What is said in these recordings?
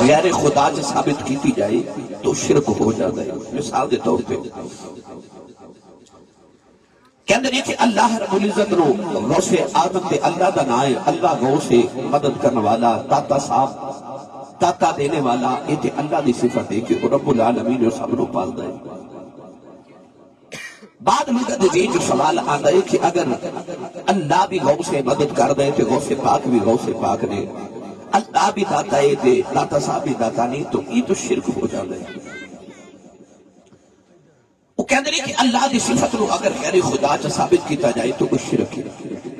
غیر خدا سے ثابت کیتی جائے تو شرک ہو جاتا ہے. مثال دے طور پہ کہندے نے کہ اللہ رب العزت نو غوث آدم تے اللہ دا نام ہے. اللہ غوث مدد کرنے والا، داتا صاحب، داتا دینے والا. یہ تے اللہ دی صفت ہے کہ رب العالمین سب نو پالدا ہے. بعد لوگوں دے جو سوال آتا ہے کہ اگر اللہ بھی غوث مدد کر دے تو غوث پاک بھی غوث پاک نے، اللہ بھی داتا ہے تے داتا صاحب بھی داتا نہیں، تو یہ تو شرک ہو جاتا ہے. وہ کہتے ہیں کہ اللہ دی صفت نو اگر غیر خدا سے ثابت کیتا جائے تو وہ شرک ہے.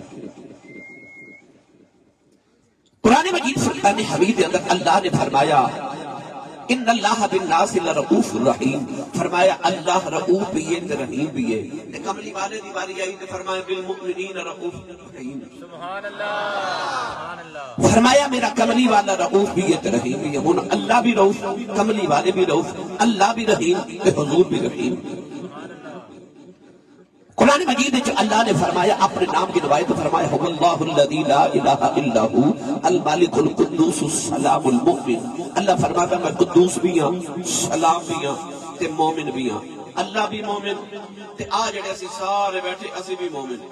قرآن مجید فرقان حمید کے اندر اللہ نے فرمایا ان اللہ بالناس لرؤوف الرحیم، فرمایا اللہ رؤوف بھی ہے تے رحیم بھی ہے. کملی والے دی باری آئی تے فرمایا بالمؤمنین رؤوف الرحیم. سبحان اللہ. فرمایا میرا کملی والا رؤوف بھی ہے تے رحیم بھی ہے. ہن اللہ بھی رؤوف، کملی والے بھی رؤوف، اللہ بھی رحیم تے حضور بھی رحیم. قرآن مجید میں اللہ نے فرمایا اپنے نام کی روایت فرمایا هو اللہ الذی لا الہ الا هو الملک القدوس السلام المؤمن. اللہ فرماتا میں قدوس بھی ہاں، سلام بھی ہاں تے مومن بھی ہاں. اللہ بھی مومن تے آ جڑے اسی سارے بیٹھے اسی بھی مومن.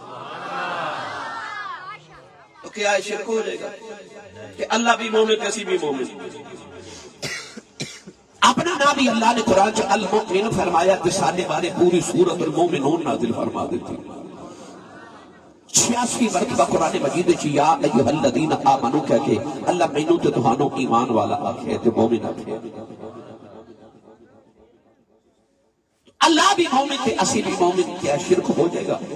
تو کیا شرک ہو جائے گا کہ اللہ بھی مومن تے اسی بھی مومن؟ اپنا نام ہی اللہ نے قرآن سے المؤمن فرمایا کہ سانے بارے پوری سورت المومنون نازل فرما دیتی. 86 مرتبہ قرآن مجید چی یا ایوہ الذین آمنو کہہ کے اللہ مینو تے تہانو ایمان والا آکھے تے مومن آکھے. اللہ بھی مومن تے اسی بھی مومن، کیا شرک ہو جائے گا؟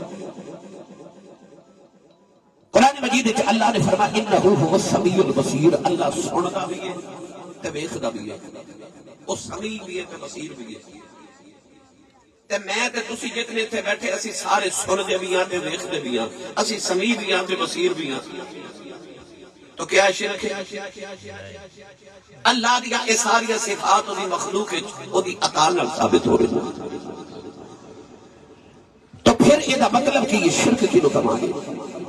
قرآن مجید چی اللہ نے فرمایا انہو هو السمیع البصیر، اللہ سنتا بھی ہے تے ویکھدا بھی ہے، وہ سمیع بھی ہے تے بصیر بھی ہے. تے میں تے تسی جتنے تھے بیٹھے اسی سارے سن دے بھی ہاں تے دیکھ دے بھی ہاں، اسی سمیع بھی ہاں تے بصیر بھی ہاں. تو کیا شرک ہے؟ اللہ دیا اے ساری صفات دی مخلوق او دی عطا نال ثابت ہو رہی ہے. تو پھر یہ مطلب کہ یہ شرک کی نو کما گے.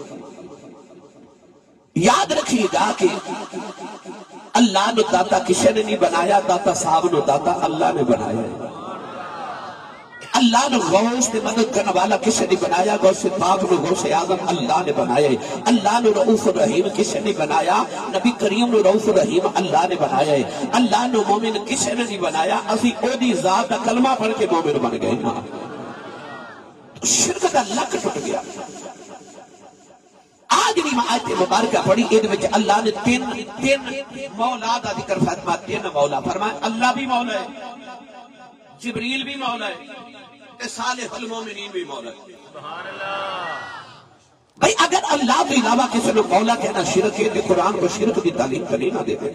یاد رکھیے گا کہ اللہ نے داتا کسی نے نہیں بنایا، داتا صاحب نے داتا اللہ نے بنایا ہے. اللہ نے غوث نے مدد کرنے والا کسی نے بنایا، غوث پاک نے غوث اعظم اللہ نے بنایا ہے. اللہ نے رؤوف الرحیم کسی نے بنایا، نبی کریم نے رؤوف الرحیم اللہ نے بنایا ہے. اللہ نے مومن کسی نے نہیں بنایا، اسی او دی ذات کا کلمہ پڑھ کے مومن بن گئے نا. تو شرک کا لک ٹوٹ گیا. آج بھی آیت مبارکہ پڑھی اید وچ اللہ نے تین مولا دا ذکر فرمایا. تین مولا فرمایا اللہ بھی مولا ہے، جبریل بھی مولا ہے تے صالح المومنین بھی مولا ہے. سبحان اللہ. بھئی اگر اللہ کے علاوہ کسی نے مولا کہنا شرک ہے تو قرآن کو شرک کی تعلیم کرنے نہ دے دے.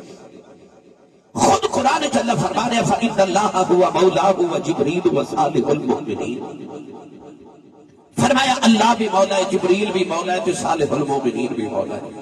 خود قرآن جل فرما رہے فإن اللہ هو مولاه وجبریل وصالح المومنین. فرمایا اللہ بھی مولا ہے، جبریل بھی مولا ہے تو صالح المومنین بھی مولا ہے.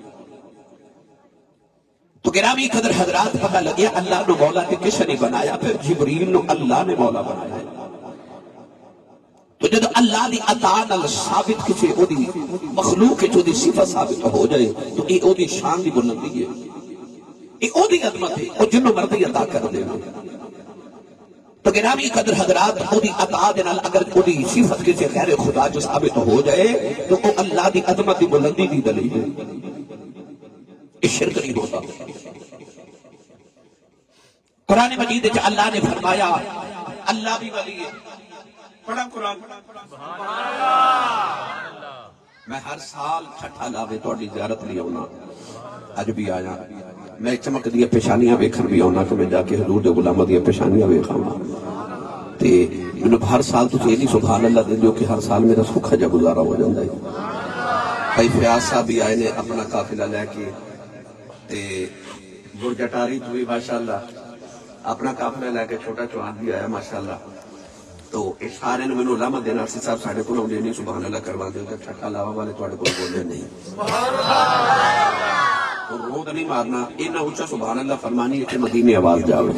تو گرامی قدر حضرات پتہ لگیا اللہ نے مولا کے کس نے بنایا، پھر جبریل نے اللہ نے مولا بنایا ہے. تو جب اللہ دی عطا نال ثابت کسی او دی مخلوق جو دی صفت ثابت ہو جائے تو یہ او دی شان دی بلندی ہے، یہ او دی عظمت ہے، او جنوں مرضی عطا کر دے. تو گرامی قدر حضرات او دی عطا دے نال اگر او دی صفت کسی غیر خدا جو ثابت ہو جائے تو او اللہ دی عظمت دی بلندی دی دلیل ہے. یہ شرک نہیں ہوتا. قرآن مجید میں اللہ نے فرمایا اللہ بھی ولی ہے. پڑھا قرآن. میں ہر سال چھٹا لاوے توڑی زیارت لیا ہونا، اج بھی آیا. میں چمک دیا پیشانیاں ویکھن بھی ہونا کہ میں جا کے حضور دے غلامہ دیا پیشانیاں ویکھاں. تے میں ہر سال تو نہیں سبحان اللہ دے جو کہ ہر سال میرا سکھا جا گزارا ہو جاندہ ہے. بھائی فیاض صاحب بھی آئے نے اپنا قافلہ لے کے تے گرجٹاری تو بھی ماشاءاللہ اپنا قافلہ لے کے چھوٹا چوہان بھی آیا ماشاءاللہ. تو اس سارے نے میں نے علامہ دینا سی صاحب ساڑھے کو نہ نہیں سبحان اللہ کروا دے چھٹا لاوا والے توڑے کو بولے نہیں. سبحان اللہ. اور روڈ نہیں مارنا اینا اونچا سبحان اللہ فرمانی ہے کہ مدینے آواز جاوے.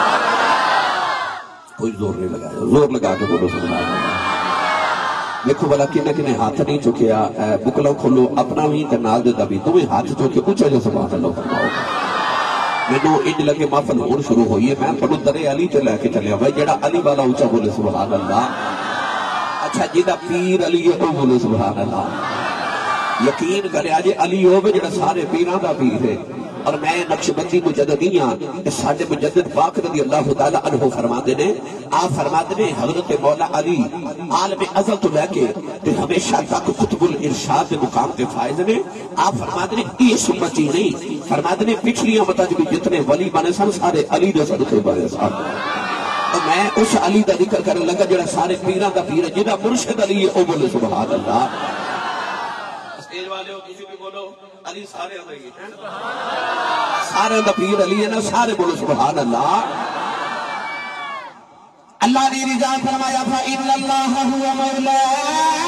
کوئی زور نہیں لگایا، زور لگا کے بولو سبحان اللہ. دیکھو بلا کنے ہاتھ نہیں چکیا، بکلو کھولو اپنا بھی تے نال دے دبی تمہیں ہاتھ چکے اونچا جو سبحان اللہ فرماؤ. مینوں انج لگے محفل ہون شروع ہوئی ہے، میں تھانوں درے علی تے لے کے چلیا بھائی، جڑا علی والا اونچا بولے سبحان اللہ۔ اچھا جہاں پیر علی ہے وہ بولے سبحان اللہ۔ یقین کرے آج علی ہوگا جڑا سارے پیران دا پیر ہے۔ اور میں نقش بندی مجددی ہاں، ساڈے مجدد پاک رضی اللہ تعالیٰ عنہ فرماتے نے، آپ فرماتے نے حضرت مولا علی عالم ازل تو لے کے تے ہمیشہ تک قطب الارشاد کے مقام پہ فائز نے۔ آپ فرماتے نے یہ سمتی نہیں، فرماتے نے پچھلی امتاں بھی جتنے ولی بنے سن سارے علی دے صدقے بنے سن۔ میں اس علی دا ذکر کرنے لگا جڑا سارے پیران دا پیر ہے، جہاں مرشد علی ہے وہ بولے سبحان اللہ۔ اسٹیج والے ہو کسی بھی بولو علی سارے علی ہے، سارے دا پیر علی ہے نا، سارے بولو سبحان اللہ۔ اللہ نے رضا فرمایا فَإِنَّ اللَّهَ هُوَ مَوْلَاهُ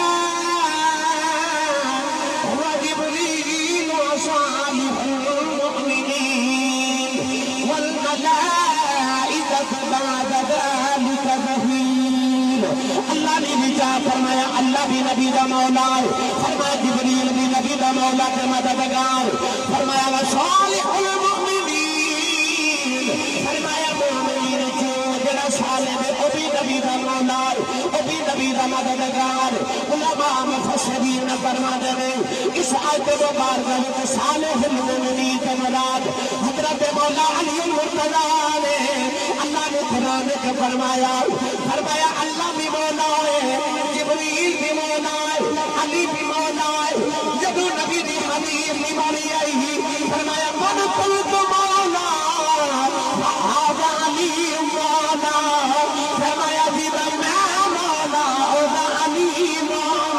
وَجِبْرِيلُ وَصَالِحُ الْمُؤْمِنِينَ وَالْمَلَائِكَةُ بَعْدَ ذَلِكَ ظَهِيرٌ۔ اللہ نے رضا فرمایا اللہ بھی نبی دا مولا ہے، فرمایا جبریل بھی نبی دا مولا کے مددگار، فرمایا وَصَالِحُ الْمُؤْمِنِينَ، فرمایا مومنین جو جڑا صالح ہے وہ بھی نبی دا مولا ہے، وہ بھی نبی دا مددگار۔ علماء مفسرین فرماتے ہیں اس آیت مبارکہ میں صالح المؤمنین کے مراد حضرت مولا علی المرتضیٰ نے۔ اللہ نے قرآن کے فرمایا اللہ بھی مولا ہے، جبریل بھی مولا ہے، علی بھی مولا ہے۔ جب نبی دی حدیث بھی بڑی آئی فرمایا من قلت مولا فہذا علی مولا، فرمایا جی میں مولا اور علی مولا،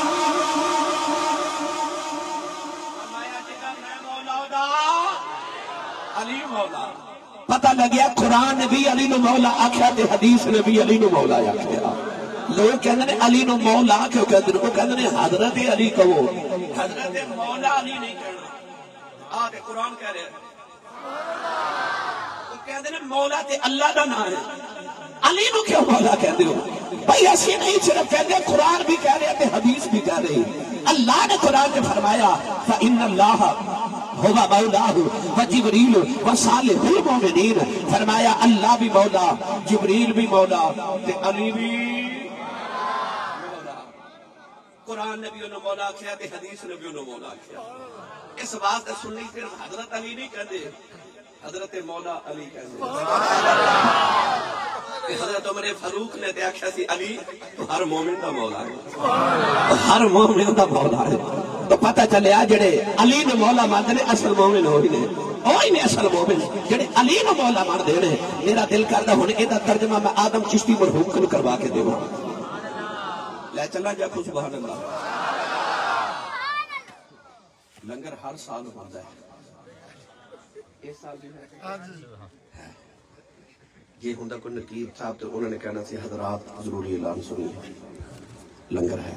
فرمایا جی میں مولا علی مولا۔ پتہ لگیا قرآن نے بھی علی نو مولا آکھیا تے حدیث نے بھی علی نو مولا آکھیا۔ لوگ کہندے نے علی نو مولا کیوں کہندے نے؟ وہ کہندے نے حضرت علی کہو، حضرت مولا علی نہیں کہنا۔ آگے قرآن کہہ رہے ہیں وہ کہندے نے مولا تے اللہ دا نام ہے، علی نو کیوں مولا کہندے ہو؟ بھائی ایسی نہیں، صرف کہندے قرآن بھی کہہ رہے تے حدیث بھی کہہ رہے۔ اللہ نے قرآن میں فرمایا فَإِنَّ اللَّهَ هُوَ مَوْلَاهُ وَجِبْرِيلُ وَصَالِحُ الْمُؤْمِنِينَ، فرمایا اللہ بھی مولا، جبریل بھی مولا تے علی بھی مولا۔ قرآن نے بھی انہوں مولا کیا تے حدیث نے بھی انہوں مولا کیا۔ اس بات سننی پھر حضرت علی نہیں کہتے، حضرت مولا علی کہتے۔ حضرت عمر فاروق نے دیکھا سی علی تو ہر مومن دا مولا ہے، ہر مومن دا مولا ہے۔ تو پتہ چلے جڑے علی نے مولا مانتے نے اصل مومن ہوئی نے، ہوئی نے اصل مومن جڑے علی نے مولا مان دے نے۔ میرا دل کردا ہن ایدا ترجمہ میں آدم چشتی مرحوم کو کروا کے دیواں۔ لے چلا جا کو سبحان اللہ۔ لنگر ہر سال ہوتا ہے، اس سال بھی ہے یہ ہوندا کوئی نقیب صاحب تو انہوں نے کہنا سی حضرات ضروری اعلان سنیے لنگر ہے۔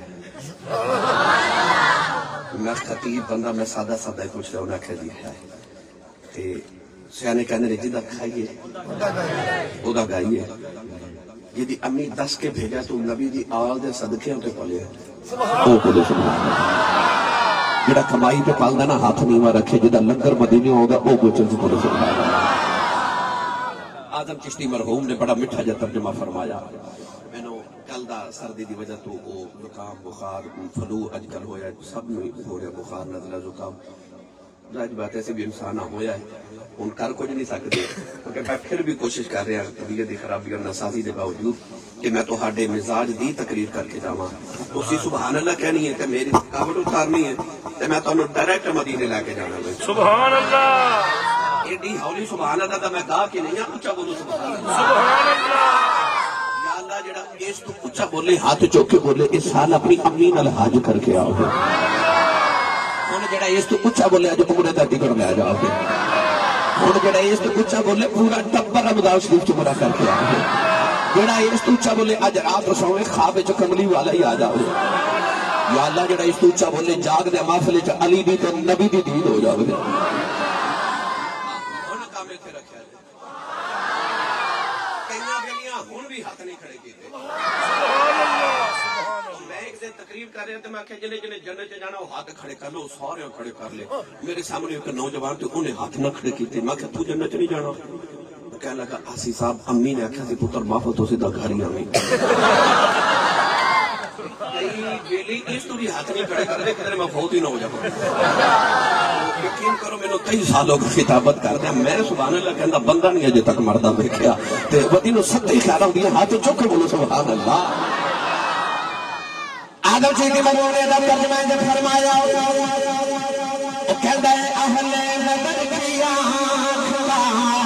میں خطیب بندہ میں سادہ سادہ پوچھ رہا ہوں، نے کہہ دیا ہے تے سیانے کہنے نے جدہ کھائیے ادا گائیے، جدی امی دس کے بھیجا تو نبی دی آل دے صدقے ہوتے پلے ہیں او بولے سبحان اللہ۔ جڑا کمائی پہ پالدا نا ہاتھ نیواں رکھے، جدہ لنگر مدینے ہوگا او بولے سبحان اللہ۔ آدم چشتی مرحوم نے بڑا مٹھا جا ترجمہ فرمایا۔ میں نو کل دا سردی دی وجہ تو او زکام بخار فلو اج کل ہویا، سب میں ہو رہا بخار نزلہ زکام، ظاہر بات ایسے بھی انسان ہویا ہے، ان کر کچھ نہیں سکتے، کیونکہ میں پھر بھی کوشش کر رہا ہوں طبیعت دی خرابی اور ناسازی دے باوجود کہ میں تو ہاڈے مزاج دی تقریر کر کے جاواں۔ اسی سبحان اللہ کہنی ہے تے میری تھکاوٹ اتارنی ہے تے میں تانوں ڈائریکٹ مدینے لے کے جانا ہے۔ سبحان اللہ۔ ایڈی ہولی سبحان اللہ دا میں گا کے نہیں ہاں، اچھا بولو سبحان اللہ۔ سبحان اللہ۔ یا اللہ جڑا اس تو اچھا بولے ہاتھ چوک کے بولے اس سال اپنی امی نال حج کر کے آؤ گے، ہن جڑا اس تو اچھا بولے اج عمرے دا ٹکٹ لے جاؤ گے، ہن جڑا اس تو اچھا بولے پورا ٹبر رمضان شریف چ عمرہ کر کے آؤ گے، جڑا اس تو اچھا بولے اج رات سوئے خواب وچ کملی والا ہی آ جاؤ گے۔ یا اللہ جڑا اس تو اچھا بولے جاگ دے محفل وچ علی دی تے نبی دی دید ہو جاؤ گے۔ ہن بھی ہاتھ نہیں کھڑے کیتے۔ میں ایک سے تقریر کر رہے ہیں تو میں کہا جنہیں جنہیں جنت سے جانا وہ ہاتھ کھڑے کر لو سارے کھڑے کر لے میرے سامنے ایک نوجوان تھے انہیں ہاتھ نہ کھڑے کیتے میں کہا تو جنت نہیں جانا کہنے لگا آسی صاحب امی نے آکھا سی پتر معاف تو سیدھا گھر ہی آمین بیلی اس تو بھی ہاتھ نہیں کھڑے کر دے کہ میں فوت ہی نہ ہو جاؤں یقین کرو میں نے کئی سالوں کی خطابت کر دیا میں سبحان اللہ کہندا بندہ نہیں اجے تک مردہ دیکھیا تے ودی نو سدی خیال ہوندی ہاتھ چوک کے بولو سبحان اللہ آدم چیتی مروں نے دا ترجمہ جب فرمایا وہ کہندا ہے اہل بدر کی آنکھ کا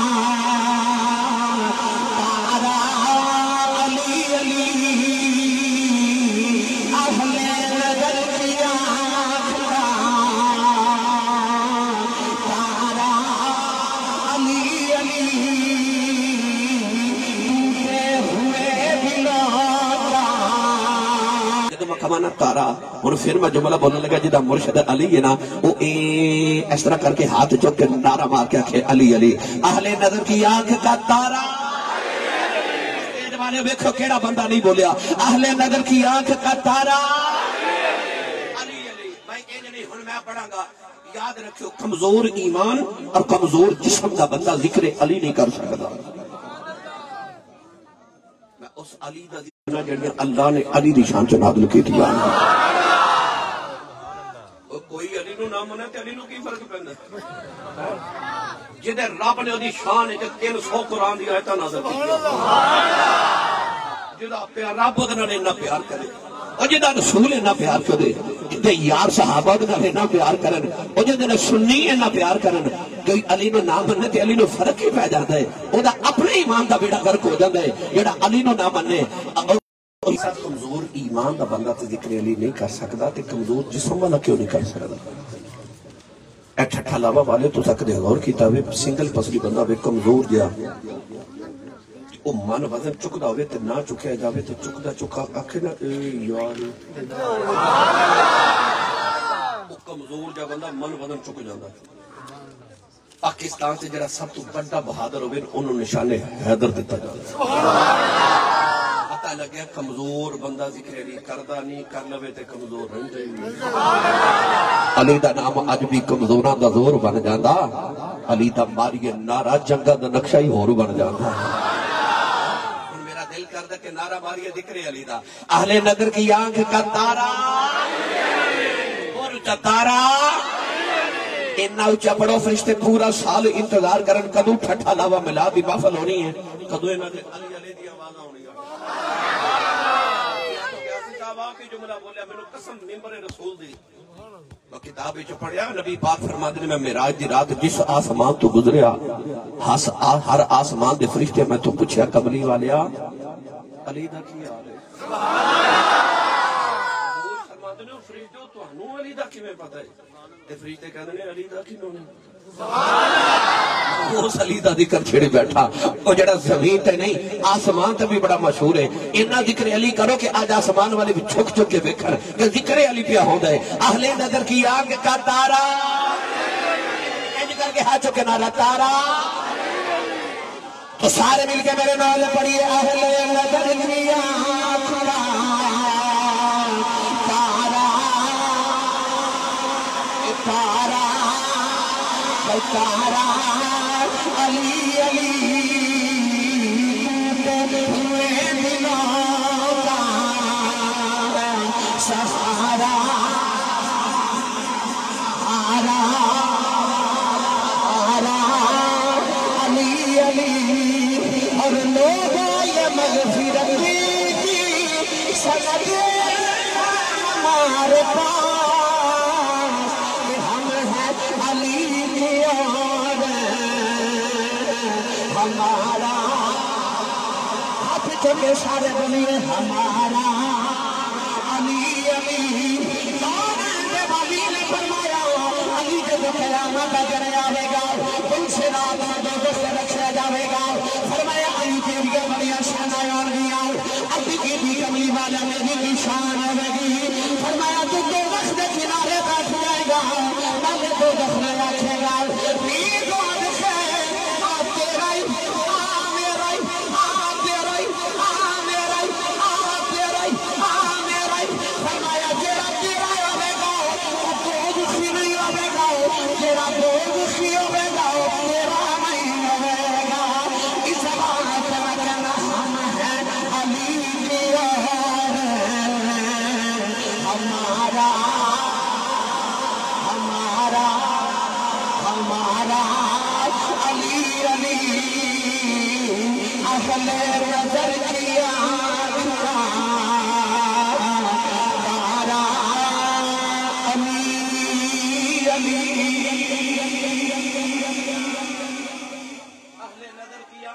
تارا علی علی اہل بدر کی آنکھ کا تارا علی علی ٹوٹے ہوئے دلوں کا کمانا تارا اور پھر میں جملہ بولنے لگا جدہ مرشد علی ہے نا وہ اس طرح کر کے ہاتھ چوک کے نعرہ مار کے آکھے علی علی اہل نظر کی آنکھ کا تارا اسٹیج والے ویکھو کیڑا بندہ نہیں بولیا اہل نظر کی آنکھ کا تارا علی علی بھائی اے نہیں ہن میں پڑھاں گا یاد رکھو کمزور ایمان اور کمزور جسم کا بندہ ذکر علی نہیں کر سکتا میں اس علی دا اللہ نے علی دی شان چ نازل کیتی ہے کوئی علی نو نہ منے تے علی نو کی فرق پیندا جدے رب نے دی شان وچ 300 قرآن دی آیتاں نازل کیتیاں جدا پیار رب دے نال اتنا پیار کرے او جدا رسول اتنا پیار کرے تے یار صحابہ دے نال اتنا پیار کرن او جدے سنی اتنا پیار کرن کوئی علی نو نہ منے تے علی نو فرق ہی پہ جاندا ہے او دا اپنے ایمان دا بیڑا غرق ہو جاندا ہے جڑا علی نو نہ منے کمزور ایمان دا بندہ تے ذکر علی نہیں کر سکتا تے کمزور جسم والا کیوں نہیں کر سکتا اے ٹھٹھا لاوا والے تو سکتے غور کیتا ہوئے سنگل پسلی بندہ بے کمزور گیا او من وزن چکدا ہوئے تے نہ چکیا جاوے تے چکدا چکا آکھے نا اے یار او کمزور جا بندہ من وزن چک جاندا پاکستان سے جڑا سب تو بڑا بہادر ہوئے انہوں نشانے حیدر دیتا جاتا پتہ لگیا کمزور بندہ ذکر علی کردہ نہیں کر لوے تے کمزور رہندے علی دا نام اج بھی کمزوراں دا زور بن جاندا علی دا ماریے نعرہ جنگاں دا نقشہ ہی ہور بن جاندا میرا دل کردا کہ نعرہ ماریے ذکر علی دا اہل نظر کی آنکھ کا تارا اور اونچا تارا اتنا اونچا پڑھو فرشتے پورا سال انتظار کرن کدو ٹھٹھا لاوا ملا دی محفل ہونی ہے کدو انہاں دے علی علی دی آواز ہونی ہے کی جملہ بولیا میں نے قسم ممبر رسول دی وہ کتاب وچ پڑھیا نبی پاک فرماتے ہیں میں معراج دی رات جس آسمان تو گزریا ہر آسمان دے فرشتے میں تو پوچھیا کملی والیا علی دا کی حال ہے فرماتے ہیں فرشتے تانوں علی دا کیویں پتہ ہے تے فرشتے کہندے نے علی دا کینوں نہیں اس علی دا ذکر چھڑے بیٹھا وہ جڑا زمین تے نہیں آسمان تے بھی بڑا مشہور ہے اتنا ذکر علی کرو کہ آج آسمان والے بھی چھک چھک کے دیکھن کہ ذکر علی پہ ہوندا ہے اہل نظر کی آنکھ کا تارا انج کر کے ہاتھ چکے نعرہ تارا تو سارے مل کے میرے نال پڑھیے اہل نظر کی آنکھ کا تارا تارا تارا علی علی ٹوٹے ہوئے دلوں کا سہارا آرا آرا علی علی اور لوگوں یہ مغفرت کی سند ہمارے پاس ہمارا ہاتھ چلے سارے بنیے ہمارا علی علی علی نے فرمایا علی جب قیامت اگر آئے گا ان سے رات میں دوزخ سے رکھا جائے گا فرمایا علی کے لیے بڑی شانیں آن گیا علی کی بھی کملی والا میری بھی شان آئے گی فرمایا تو دوزخ کے کنارے بیٹھ جائے گا میں دوزخ میں رکھے گا فرمایا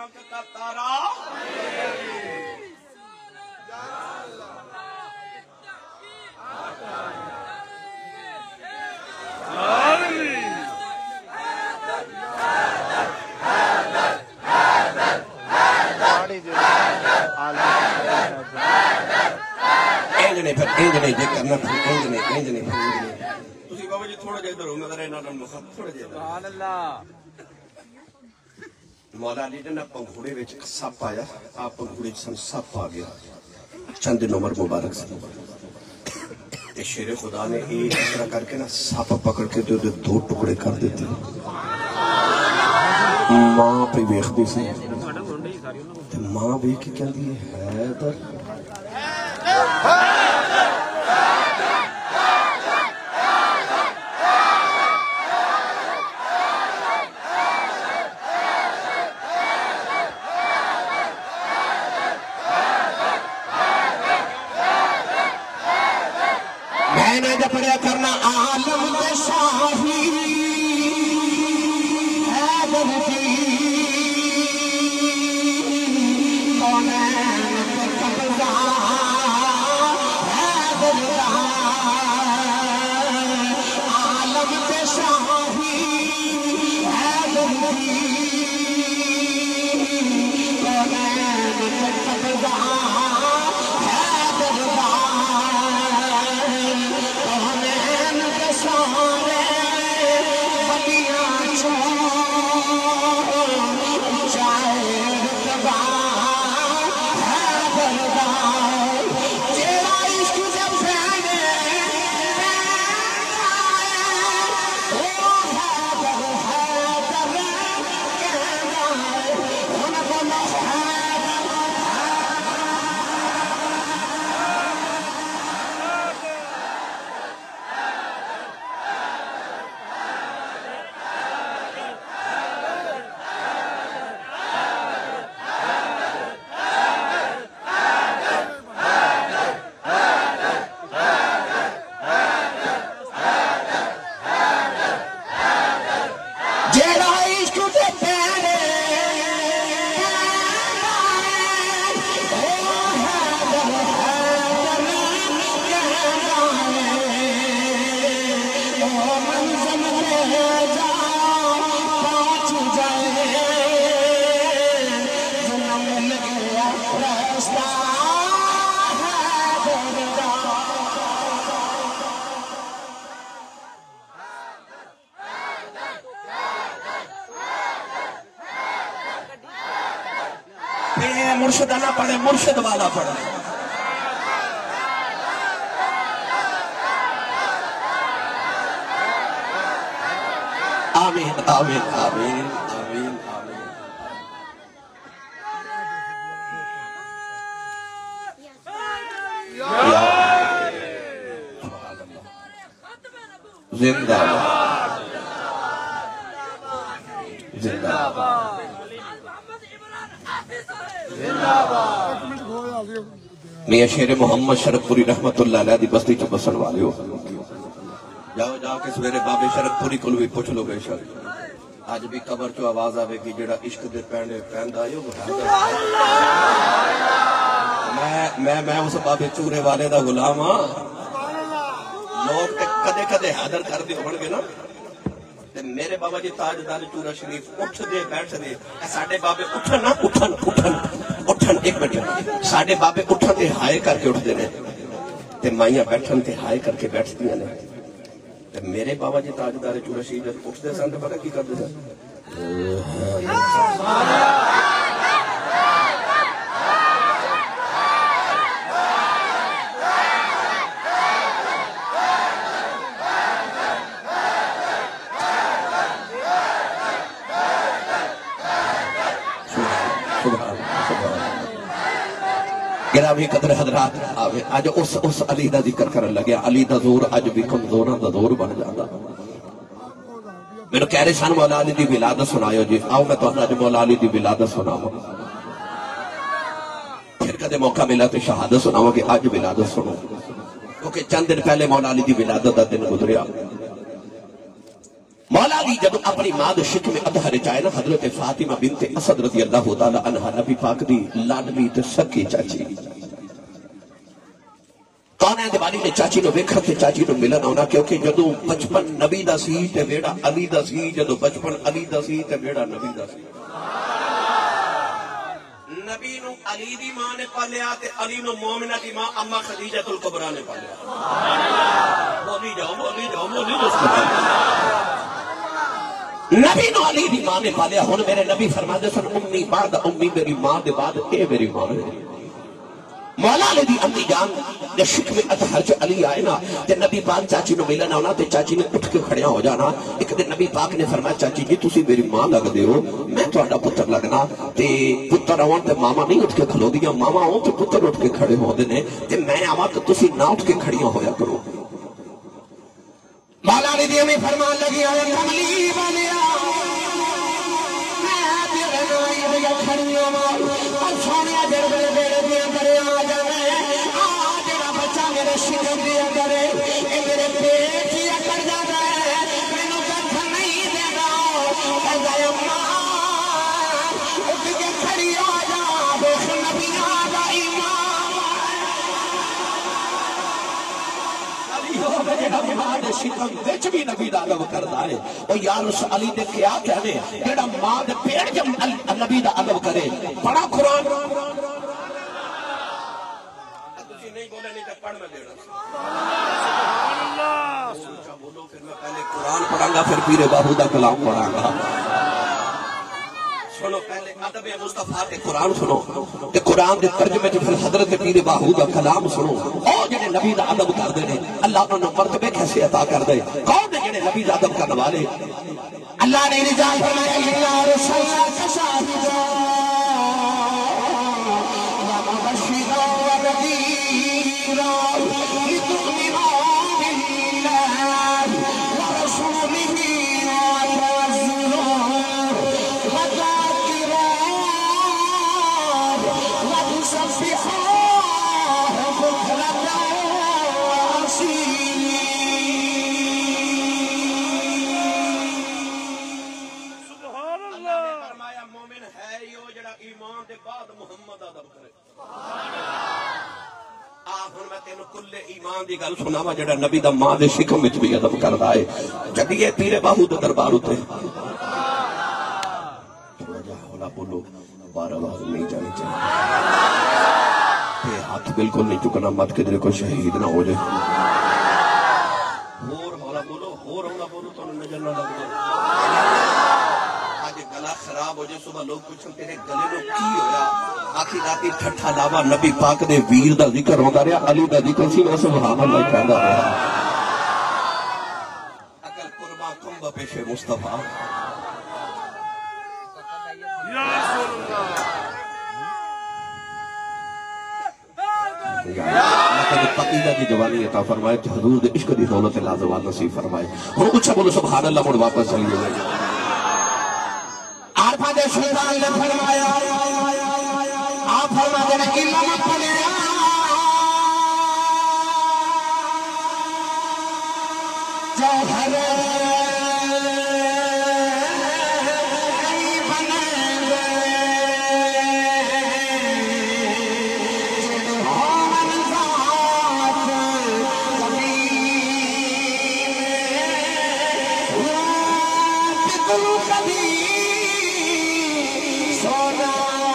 چمکتا تارا انجنے پھر انجنے جے کرنا پھر انجنے تسی بابا جی تھوڑا جے ادھر ہو نظر اینا مخاط تھوڑا جے سبحان اللہ مولا علی نے پنگھوڑے وچ سپ آیا آپ پنگھوڑے سن سپ آ گیا چند نمبر مبارک سے شیر خدا نے ایک طرح کر کے نا سپ پکڑ کے دو ٹکڑے کر دیتے ماں پہ ویخ دی سی ماں ویخ کے کیا دی حیدر میں نے جب پڑھا کرنا عالم دے شاہی حیدر کی کونین پہ قبضہ حیدر کا عالم دے شاہی حیدر کی کونین پہ قبضہ حیدر کا مرشد نہ پڑھے مرشد والا پڑھے آمین آمین آمین آمین زندہ زندہ میاں شیر محمد شرف پوری رحمت اللہ علیہ دی بستی چ بسن والے ہو جاؤ جاؤ کے سویرے بابے شرف پوری کو بھی پوچھ لو بے شک آج بھی قبر چو آواز آوے گی جڑا عشق دے پینڈے پیندا آئیو میں اس بابے چورے والے دا غلام ہاں لوگ کدے کدے حاضر کر دے ہوڑ گے نا میرے بابا جی تاجدار چورا شریف اٹھ دے بیٹھ دے ساڑھے بابے اٹھن نا اٹھن ایک منٹ ساڑھے بابے اٹھن تے ہائے کر کے اٹھ دے رہے تے مائیاں بیٹھن تے ہائے کر کے بیٹھ دیا نے تے میرے بابا جی تاجدار چورا شریف جب اٹھ دے سن تے پتہ کی کر دے سن گرامی قدر حضرات آوے آج اس علی دا ذکر کرن لگیا علی دا زور آج بھی کمزوراں دا زور بن جاتا میرے کہہ رہے سن مولا علی دی ولادت سنایو جی آؤ میں تو آج مولا علی دی ولادت سناؤں پھر کدے موقع ملا تو شہادت سناؤں کہ آج ولادت سنو کیونکہ چند دن پہلے مولا علی دی ولادت دا دن گزریا مولا علی جب اپنی ماں دے شکم اطہر چائے نا حضرت فاطمہ بنت اسد رضی اللہ تعالی عنہ نبی پاک دی لاڈلی تے سکی چاچی کون ہے دیوانی نے چاچی نو ویکھن تے چاچی نو ملن آنا کیونکہ جدوں بچپن نبی دا سی تے ویڑا علی دا سی جدوں بچپن علی دا سی تے ویڑا نبی دا سی نبی نو علی دی ماں نے پالیا تے علی نو مومنہ دی ماں اما خدیجہ الکبریٰ نے پالیا بولی جاؤ بولی جاؤ بولی جاؤ نبی نو علی دی ماں نے پالیا ہن میرے نبی فرما دے سن امی بعد امی میری ماں دے بعد اے میری ماں ہے مولا علی دی امی جان دے شکم اطہر چ علی آئے نا تے نبی پاک چاچی نو ملن آنا تے چاچی نے اٹھ کے کھڑیا ہو جانا ایک دن نبی پاک نے فرمایا چاچی جی تسی میری ماں لگ دے ہو میں تہاڈا پتر لگنا تے پتر آون تے ماما نہیں اٹھ کے کھلو دیاں ماما آون تے پتر اٹھ کے کھڑے ہوندے نے تے میں آواں تے تسی نہ اٹھ کے کھڑیاں ہویا کرو مولا علی دی امی فرمان لگی آئے کملی بنیا میں تیرے نائی دیا کھڑیاں مار اور سونیا جربے بیڑے دیا کرے آ جانے جڑا بچہ میرے شکم دیا کرے اے میرے پیٹ یا کر جاتا ہے میں نو کتھ نہیں دے گا اے دائی اماں اٹھ کے کھڑی آ جا دیکھ نبیاں دا ایمان شکم وچ بھی نبی دا ادب کردا ہے او یا رسول علی دے کیا کہنے جڑا ماں دے پیٹ جب نبی دا ادب کرے پڑھا قرآن تسی نہیں بولے نہیں تے پڑھ میں دینا سبحان اللہ سوچا بولو پھر میں پہلے قرآن پڑھاں گا پھر پیر باہو دا کلام پڑھاں گا سنو پہلے ادب مصطفیٰ تے قرآن سنو تے قرآن دے ترجمے تے پھر حضرت پیر باہو دا کلام سنو او جڑے نبی دا ادب کردے نے اللہ انہاں نوں مرتبے کیسے عطا کر دے کون نے جڑے نبی دا ادب کرن والے اللہ نے رضا فرمایا یا رسول اللہ شاہدا یا مبشرا و نذیرا لتؤمنوا بالله ورسوله ایمان دی گل سناوا جڑا نبی دا ماں دے شکم وچ بھی ادب کردا ہے جدی اے پیر باہو دے دربار اتے ہولا بولو بار آواز نہیں جانی چاہیے ہاتھ بالکل نہیں چکنا مت کدھر کوئی شہید نہ ہو جائے ہور ہولا بولو ہور ہولا بولو تو نظر نہ لگ جائے آج گلا خراب ہو جائے صبح لوگ پوچھیں تیرے گلے میں کی ہویا آخی راتی ٹھٹھا لاوا نبی پاک دے ویر دا ذکر ہوتا رہا علی دا ذکر سی میں سبحان اللہ کہندا رہا اکل قربا کم بپیش مصطفیٰ یا رسول اللہ پقیدہ کی جوانی عطا فرمائے حضور دے عشق دی دولت لازوال نصیب فرمائے ہم کچھ بولو سبحان اللہ مڑ واپس چلی گئے عارفہ دے سلطان نے فرمایا آپ فرما دینا امام پڑھے جوہر نہیں بنے جنہوں ذات کبھی دل کبھی سونا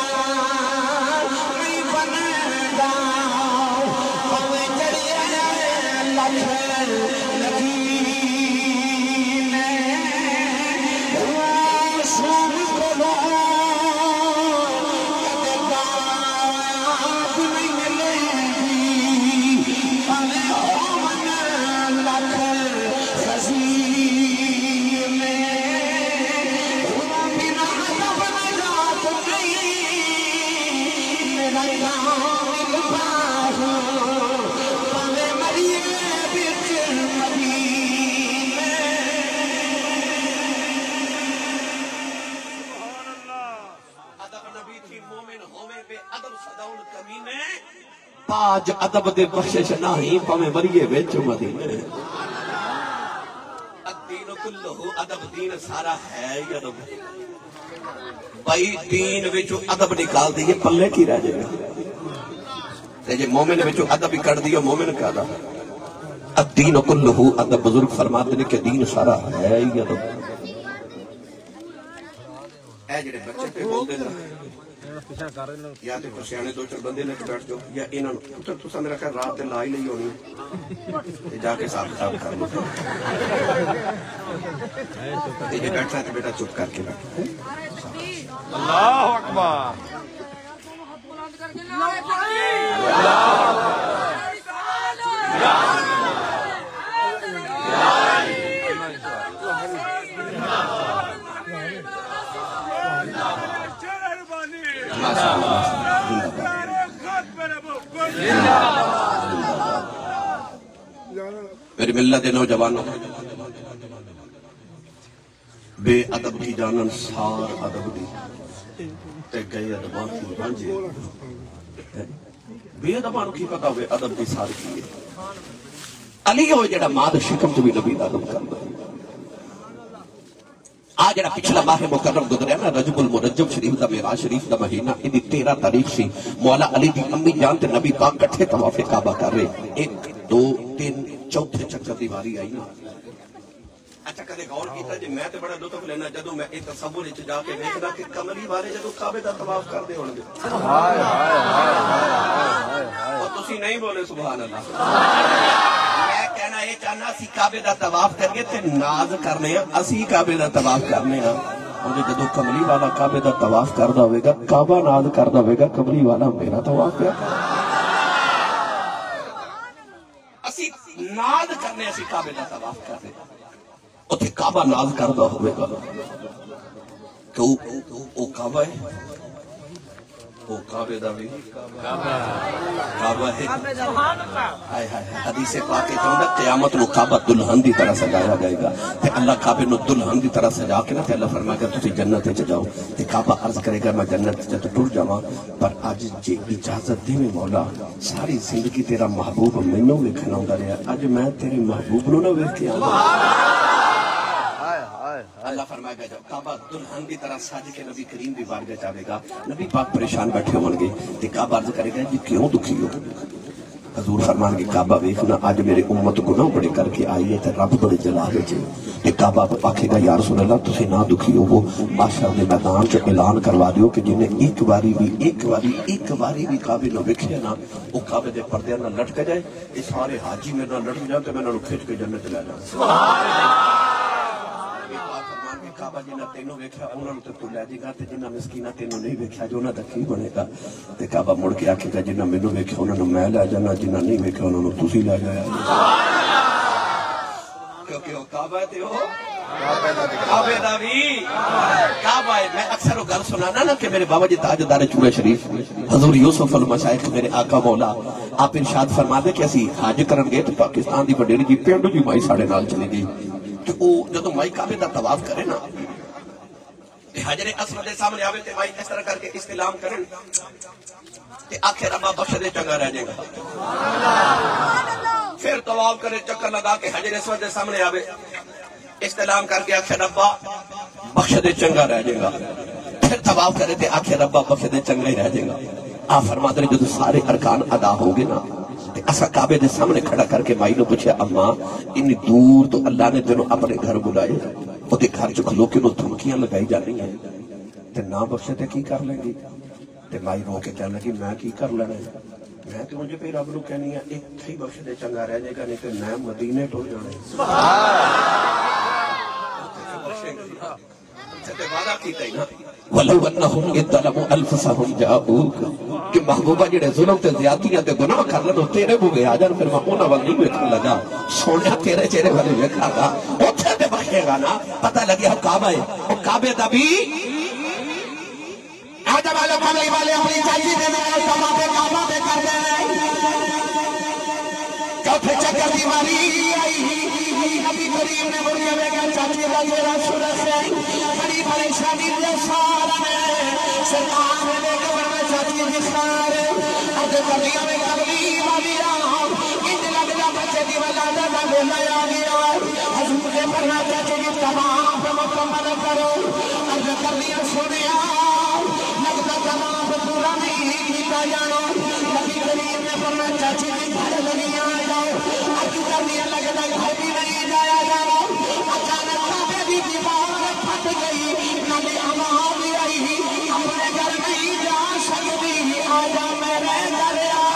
پاج ادب دے بخشش نہیں پمیں مریے ویچ مدینے الدین کلہ ادب دین سارا ہے ہی ادب بھائی دین وچوں ادب نکال دیئے پلے کی رہ جائے گا تے جے مومن وچوں ادب ہی کر دیو مومن کا دا الدین کلہ ادب بزرگ فرماتے ہیں کہ دین سارا ہے ہی ادب اے جڑے بچے پہ بول دے یا تے سیانے دو چار بندے لے کے بیٹھ جاؤ یا انہاں پتر تساں میرا خیال رات تے لا ہی لئی ہونی تے جا کے صاحب صاحب کر لو تے جے بیٹھا ہے تے بیٹا چپ کر کے بیٹھ اللہ اکبر میری ملت نوجوانوں بے ادب کی جانن سار ادب دی تے گئے ادبان کی بانجے بے ادبان کی پتا ہوئے ادب دی سار کی ہے علی ہوئے جڑا ماد شکم جو بھی نبی ادب کر رہا آج جڑا پچھلا ماہ مکرم گزریا نا رجب المرجب شریف دا معراج شریف دا مہینہ ادھی 13 تاریخ سی مولا علی دی امی جان تے نبی پاک کٹھے طواف کعبہ کر رہے 1 2 3 چوتھے چکر دی باری آئی نا اچھا کدے غور کیتا جی میں تے بڑا لطف لینا جدوں میں ایک تصور وچ جا کے ویکھدا کہ کملی والے جدوں کعبے دا طواف کردے ہون گے ہائے ہائے ہائے اور تسی نہیں بولے سبحان اللہ کہنا یہ چاہنا اسی کعبے دا طواف کریے تے ناز کرنے ہیں اسی کعبے دا طواف کرنے ہیں اور جدو کملی والا کعبے دا طواف کردہ ہوئے گا کعبہ ناز کردہ ہوئے گا کملی والا میرا طواف کیا اسی ناز کرنے اسی کعبے دا طواف کرنے اتھے کعبہ ناز کردہ ہوئے گا تو او کعبہ ہے وہ کعبے دا بھی کعبہ ہے حدیث پاک چاہتا قیامت نو کعبہ دلہن دی طرح سجایا جائے گا تے اللہ کعبے نو دلہن دی طرح سجا کے نا تے اللہ فرمائے گا تسی جنت تے جاؤ تے کعبہ عرض کرے گا میں جنت تے ٹر جاواں پر اج جے اجازت دے میں مولا ساری زندگی تیرا محبوب مینوں ویکھنا ہوندا رہیا اج میں تیرے محبوب نو نہ ویکھ کے آواں اللہ فرمائے گا جب کعبہ دلہن کی طرح ساج کے نبی کریم بھی بارگاہ جاوے گا نبی پاک پریشان بیٹھے ہوں گے تے کعبہ عرض کرے گا جی کیوں دکھی ہو حضور فرمان کے کعبہ ویکھنا آج میرے امت گناہ بڑے کر کے آئی ہے تے رب بڑے جلالے چھے تے کعبہ آکھے گا یا رسول اللہ تسی نہ دکھی ہو وہ معاشر دے میدان چ اعلان کروا دیو کہ جنہیں ایک باری بھی کعبے نہ ویکھے نا وہ کعبے دے پردے نہ لٹک جائے یہ سارے حاجی میرے نہ لٹک جائے تے میں انہاں نوں کھچ کے جنت لے جاواں سبحان اللہ کعبہ جنہ تینوں ویکھیا انہاں نوں تے تو لے جے گا تے جنہ مسکینہ تینوں نہیں ویکھیا جو انہاں دا کی بنے گا تے کعبہ مڑ کے آکھے گا جنہ مینوں ویکھیا انہاں نوں میں لے جانا جنہ نہیں ویکھیا انہاں نوں تسی لے جایا کیونکہ وہ کعبہ تے ہو کعبے دا بھی کعبہ ہے میں اکثر وہ گل سنانا نا کہ میرے بابا جی تاجدار چورے شریف حضور یوسف المشائخ میرے آقا مولا آپ ارشاد فرما دے کہ اسی حج کرن گئے تے پاکستان دی وڈیری جی پنڈ جی مائی ساڑے نال چلی گئی کہ وہ جدو مائی کعبے دا طواف کرے نا حجر اسود دے سامنے آوے تے مائی اس طرح کر کے استلام کرن تے آخر ربا بخش دے چنگا رہ جائے گا پھر طواف کرے چکر لگا کے حجر اسود دے سامنے آوے استلام کر کے آخر ربا بخش دے چنگا رہ جائے گا پھر طواف کرے تے آخر ربا بخش دے چنگا ہی رہ جائے گا آپ فرماتے ہیں جدو سارے ارکان ادا ہو گے نا اسا کعبے دے سامنے کھڑا کر کے مائی نے پوچھا اماں انی دور تو اللہ نے تینوں اپنے گھر بلائے وہ تے گھر چ کھلو کے نو دھمکیاں لگائی جانی ہیں تے نہ بخشے تے کی کر لیں گی تے مائی رو کے کہنے لگی میں کی کر لینا میں تے مجھے پہ رب نو کہنی ہے ایک ہی بخش دے چنگا رہ جائے گا نہیں تے میں مدینے ٹر جانے وَلَوْ أَنَّهُمْ إِذْ ظَلَمُوا أَنفُسَهُمْ جَاءُوكَ کہ محبوبہ جڑے ظلم تے زیادتیاں تے گناہ کر لیں تیرے بوگے آ جان پھر میں انہاں وال نہیں ویکھن لگا سونیا تیرے چہرے والے ویکھا گا اوتھے تے بخشے گا نا پتہ لگیا کعبہ ہے او کعبے دا بھی آج والے کملی والے اپنی چاچی دے نال کعبہ پہ کر دے چوتھے چکر دی واری آئی نبی کریم نے بڑی میں کہا چاچی دا میرا سورج ہے بڑی پریشانی دے سارا میں سرکار نے قبر میں چاچی دکھار اور کبیاں میں کبھی والی راہ ان لگدا بچے دی ولادت دا بولا آ گیا حضور نے فرمایا چاچے جی طواف مکمل کرو عرض کر دیا سنیا لگتا طواف پورا نہیں کیتا جانا نبی کریم نے فرمایا چاچے جی گھر لگی آ جاؤ عرض کر دیا لگتا گھر بھی نہیں جایا جانا اچانک کعبے کی دیوار پھٹ گئی نبی آواز آئی اپنے گھر نہیں جا سکتی آ جا میرے گھر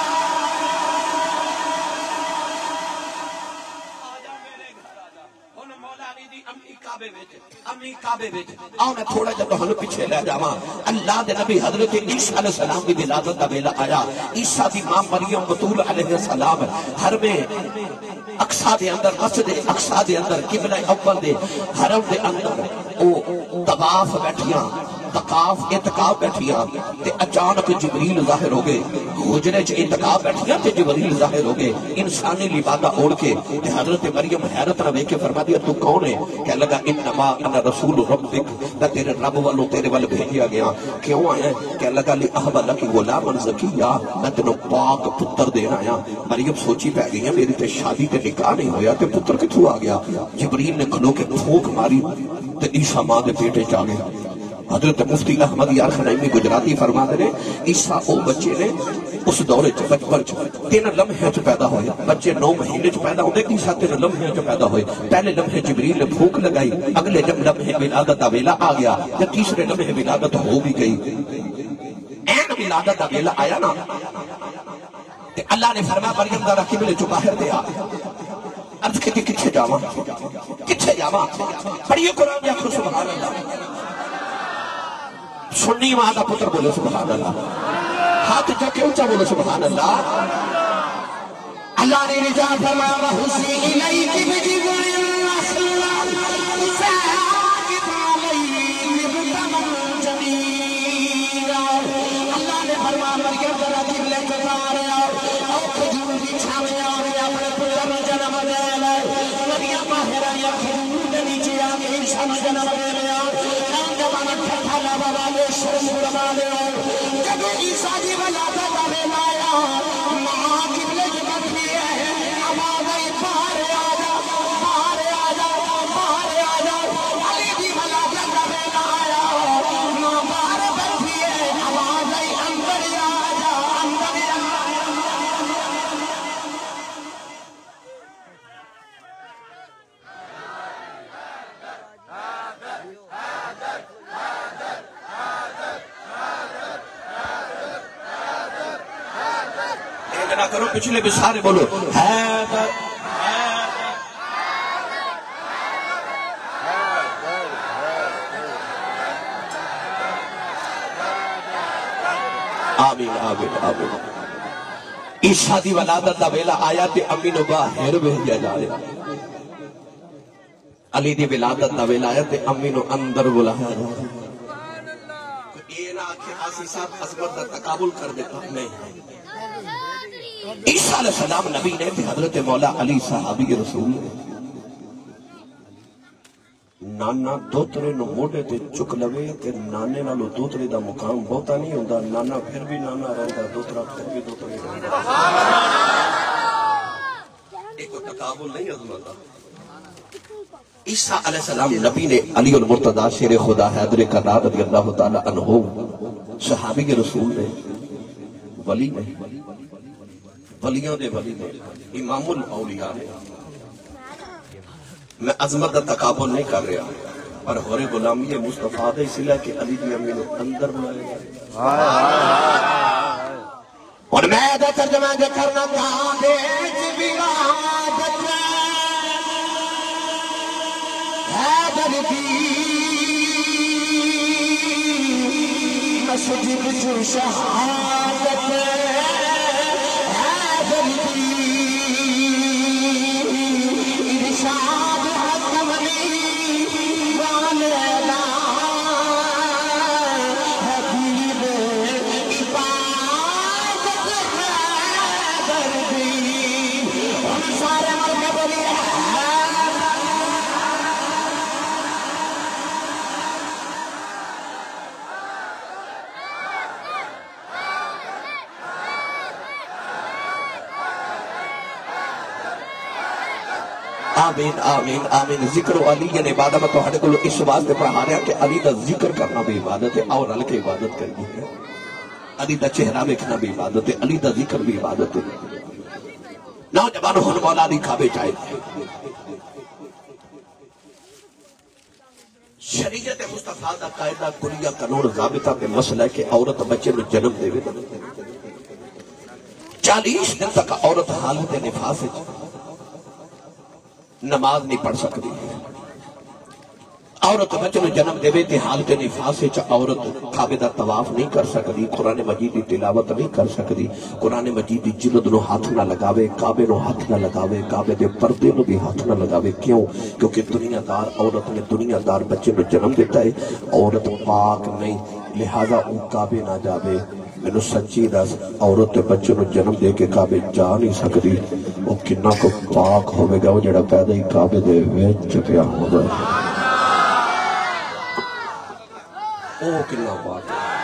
امی کعبے وچ آؤ میں تھوڑا جا تہانوں پیچھے لے جاواں اللہ دے نبی حضرت عیسیٰ علیہ السلام دی ولادت دا ویلا آیا عیسیٰ دی ماں مریم بطول علیہ السلام حرم اقصی دے اندر مسجد اقصی دے اندر قبلہ اول دے حرم دے اندر او طواف بیٹھیاں تقاف اعتکاف بیٹھیاں تے اچانک جبریل ظاہر ہو گئے حجرے چ اعتکاف بیٹھیاں تے جبریل ظاہر ہو گئے انسانی لبادہ اوڑھ کے تے حضرت مریم حیرت نہ ویکھ کے فرما دیا تو کون ہے کہنے لگا انما انا رسول ربک میں تیرے رب والوں تیرے ول بھیجا گیا کیوں آیا کہنے لگا لاہب لک غلاما زکیا میں تینوں پاک پتر دینا آیا مریم سوچی پہ گئی ہے میری تے شادی تے نکاح نہیں ہویا تے پتر کتھوں آ گیا جبریل نے کھلو کے پھونک ماری تے عیسیٰ ماں دے پیٹے چ آ گیا حضرت مفتی احمد یار خنائمی گجراتی فرما دے عیسیٰ او بچے نے اس دورے بچپن 3 لمحے پیدا ہوئے بچے 9 مہینے پیدا ہوئے عیسیٰ 3 لمحے پیدا ہوئے پہلے لمحے جبریل نے پھونک لگائی اگلے لمحے ولادت دا ویلا آ گیا یا تیسرے لمحے ولادت ہو بھی گئی این ولادت دا ویلا آیا نا تے اللہ نے فرمایا مریم دا رقیب لے چو باہر دے آ عرض کی کچھے جاواں پڑھیے قرآن یا خود سبحان اللہ سنی ماں دا پتر بولے سبحان اللہ ہاتھ جا کے اونچا بولے سبحان اللہ اللہ نے رجا فرمایا وحسی الیک بجبریل السلام ساجد علیک بتمن جمیلا اللہ نے فرمایا مریم ذرا قبلے کو پارے آؤ کھجور کی چھاویں آ رہی اپنے پتر میں جنم دے لے مریم باہر آئی کھجور کے نیچے آ کے عیسیٰ میں جنم دے لے جب عیسیٰ دی ولادت دا ویلا آیا ماں قبلے کی بیٹھی ہے آواز آئی باہر آ جا باہر آ جا باہر آ جا علی دی ولادت دا ویلا آیا ماں باہر بیٹھی ہے آواز آئی اندر آ جا اندر آ نہ کرو پچھلے بھی سارے بولو حیدر آمین آمین آمین عیسیٰ دی ولادت دا ویلا آیا تے امی نو باہر بھیجا جائے علی دی ولادت دا ویلا آیا تے امی نو اندر بلایا جائے یہ نہ آکھے آسی صاحب عظمت دا تقابل کر دیتا نہیں عیسیٰ علیہ السلام نبی نے تھے حضرت مولا علی صحابی رسول نانا دوترے نو موڑے تے چک لوے تے نانے نالو دوترے دا مقام بہتا نہیں ہوندہ نانا پھر بھی نانا رہتا دوترا پھر بھی دوترے رہتا ایک کو تقابل نہیں عظمت عیسیٰ علیہ السلام نبی نے علی المرتضی شیر خدا حیدر کرار رضی اللہ تعالی عنہ صحابی رسول نے ولی نے ولیوں دے ولی نے امام الاولیاء نے میں عظمت دا تقابل نہیں کر رہا پر ہورے غلامی مصطفیٰ دے اس لئے کہ علی دی امی نے اندر بلائے اور میں دا ترجمہ جو کرنا کہاں دے ولادت حیدر دی مسجد جو شہادت آمین آمین آمین. ذکر علی یعنی عبادت میں تو ہڑے کو اس واسطے پڑھا رہا کہ علی دا ذکر کرنا بھی عبادت ہے اور رل کے عبادت کرنی ہے. علی دا چہرہ دیکھنا بھی عبادت ہے, علی دا ذکر بھی عبادت ہے. نوجوانوں ہن مولا علی کعبے چاہے شریعت مصطفیٰ دا قاعدہ کلیہ قانون ضابطہ پہ مسئلہ ہے کہ عورت بچے میں جنم دے 40 دن تک عورت حالت نفاس نماز نہیں پڑھ سکتی. عورت بچے میں جنم دے تے حالت نفاس عورت کعبے دا طواف نہیں کر سکتی, قرآن مجید دی تلاوت نہیں کر سکتی, قرآن مجید دی جلد نو ہاتھ نہ لگاوے, کعبے نو ہاتھ نہ لگاوے, کعبے دے پردے نو بھی ہاتھ نہ لگاوے. کیوں؟ کیونکہ دنیا دار عورت نے دنیا دار بچے میں جنم دیتا ہے, عورت پاک نہیں, لہذا وہ کعبے نہ جاوے. میں سچی دس عورت بچے نو جنم دے کے کعبے جا نہیں سکتی. وہ کنا کو پاک ہوئے گا وہ جڑا پیدا ہی کعبے دے وچ پیا ہوگا. او کنا پاک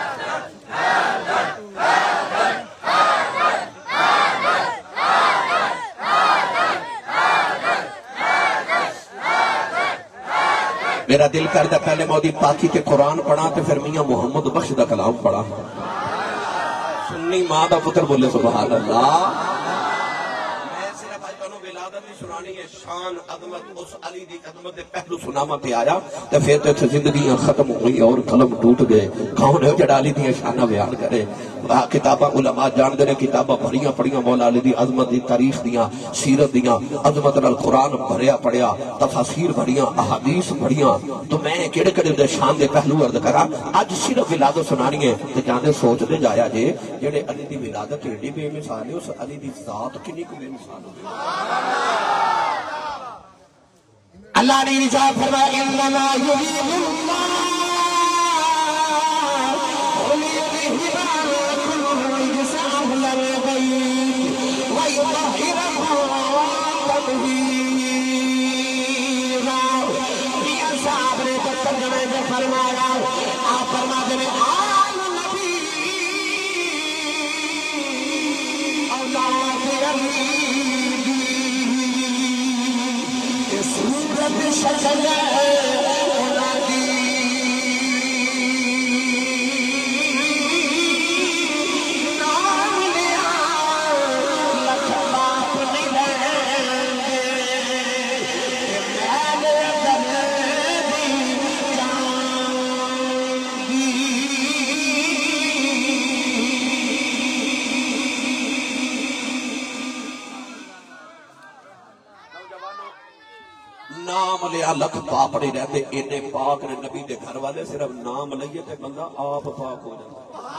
میرا دل کردہ پہلے مودی پاکی تے قرآن پڑھا تے پھر میاں محمد بخش دا کلام پڑھا. سنی ماں دا پتر بولے سبحان اللہ. میں صرف آج بنو ولادت نہیں سنانی ہے, شان عظمت اس علی دی عظمت دے پہلو سناما تے آیا تے پھر تے زندگیاں ختم ہوئی اور قلم ٹوٹ گئے. کون ہے جڑا علی دی شانہ بیان کرے؟ کتاباں علماء جان دے نے, کتاباں پڑھیاں پڑھیاں مولا علی دی عظمت دی تاریخ دیاں سیرت دیاں عظمت نال قرآن بھریا پڑھیا, تفاسیر بھریاں, احادیث بھریاں. تو میں کیڑے کیڑے دے شان دے پہلو عرض کراں. اج صرف ولادت سنانی ہے تے جاندے سوچدے جایا جے جڑے علی دی ولادت ایڈی بے مثال ہے, اس علی دی ذات کنی کو بے مثال ہے. اللہ نے ارشاد فرمایا انما یرید اللہ فرمایا آپ فرما دے آل نبی اولاد علی صورت شکل اولادی نام لیا لکھ باپ نہیں لینگے نام لیا لکھ پاپ نہیں رہتے. اینے پاک نے نبی دے گھر والے صرف نام لئیے تے بندہ آپ پاک ہو جاتا.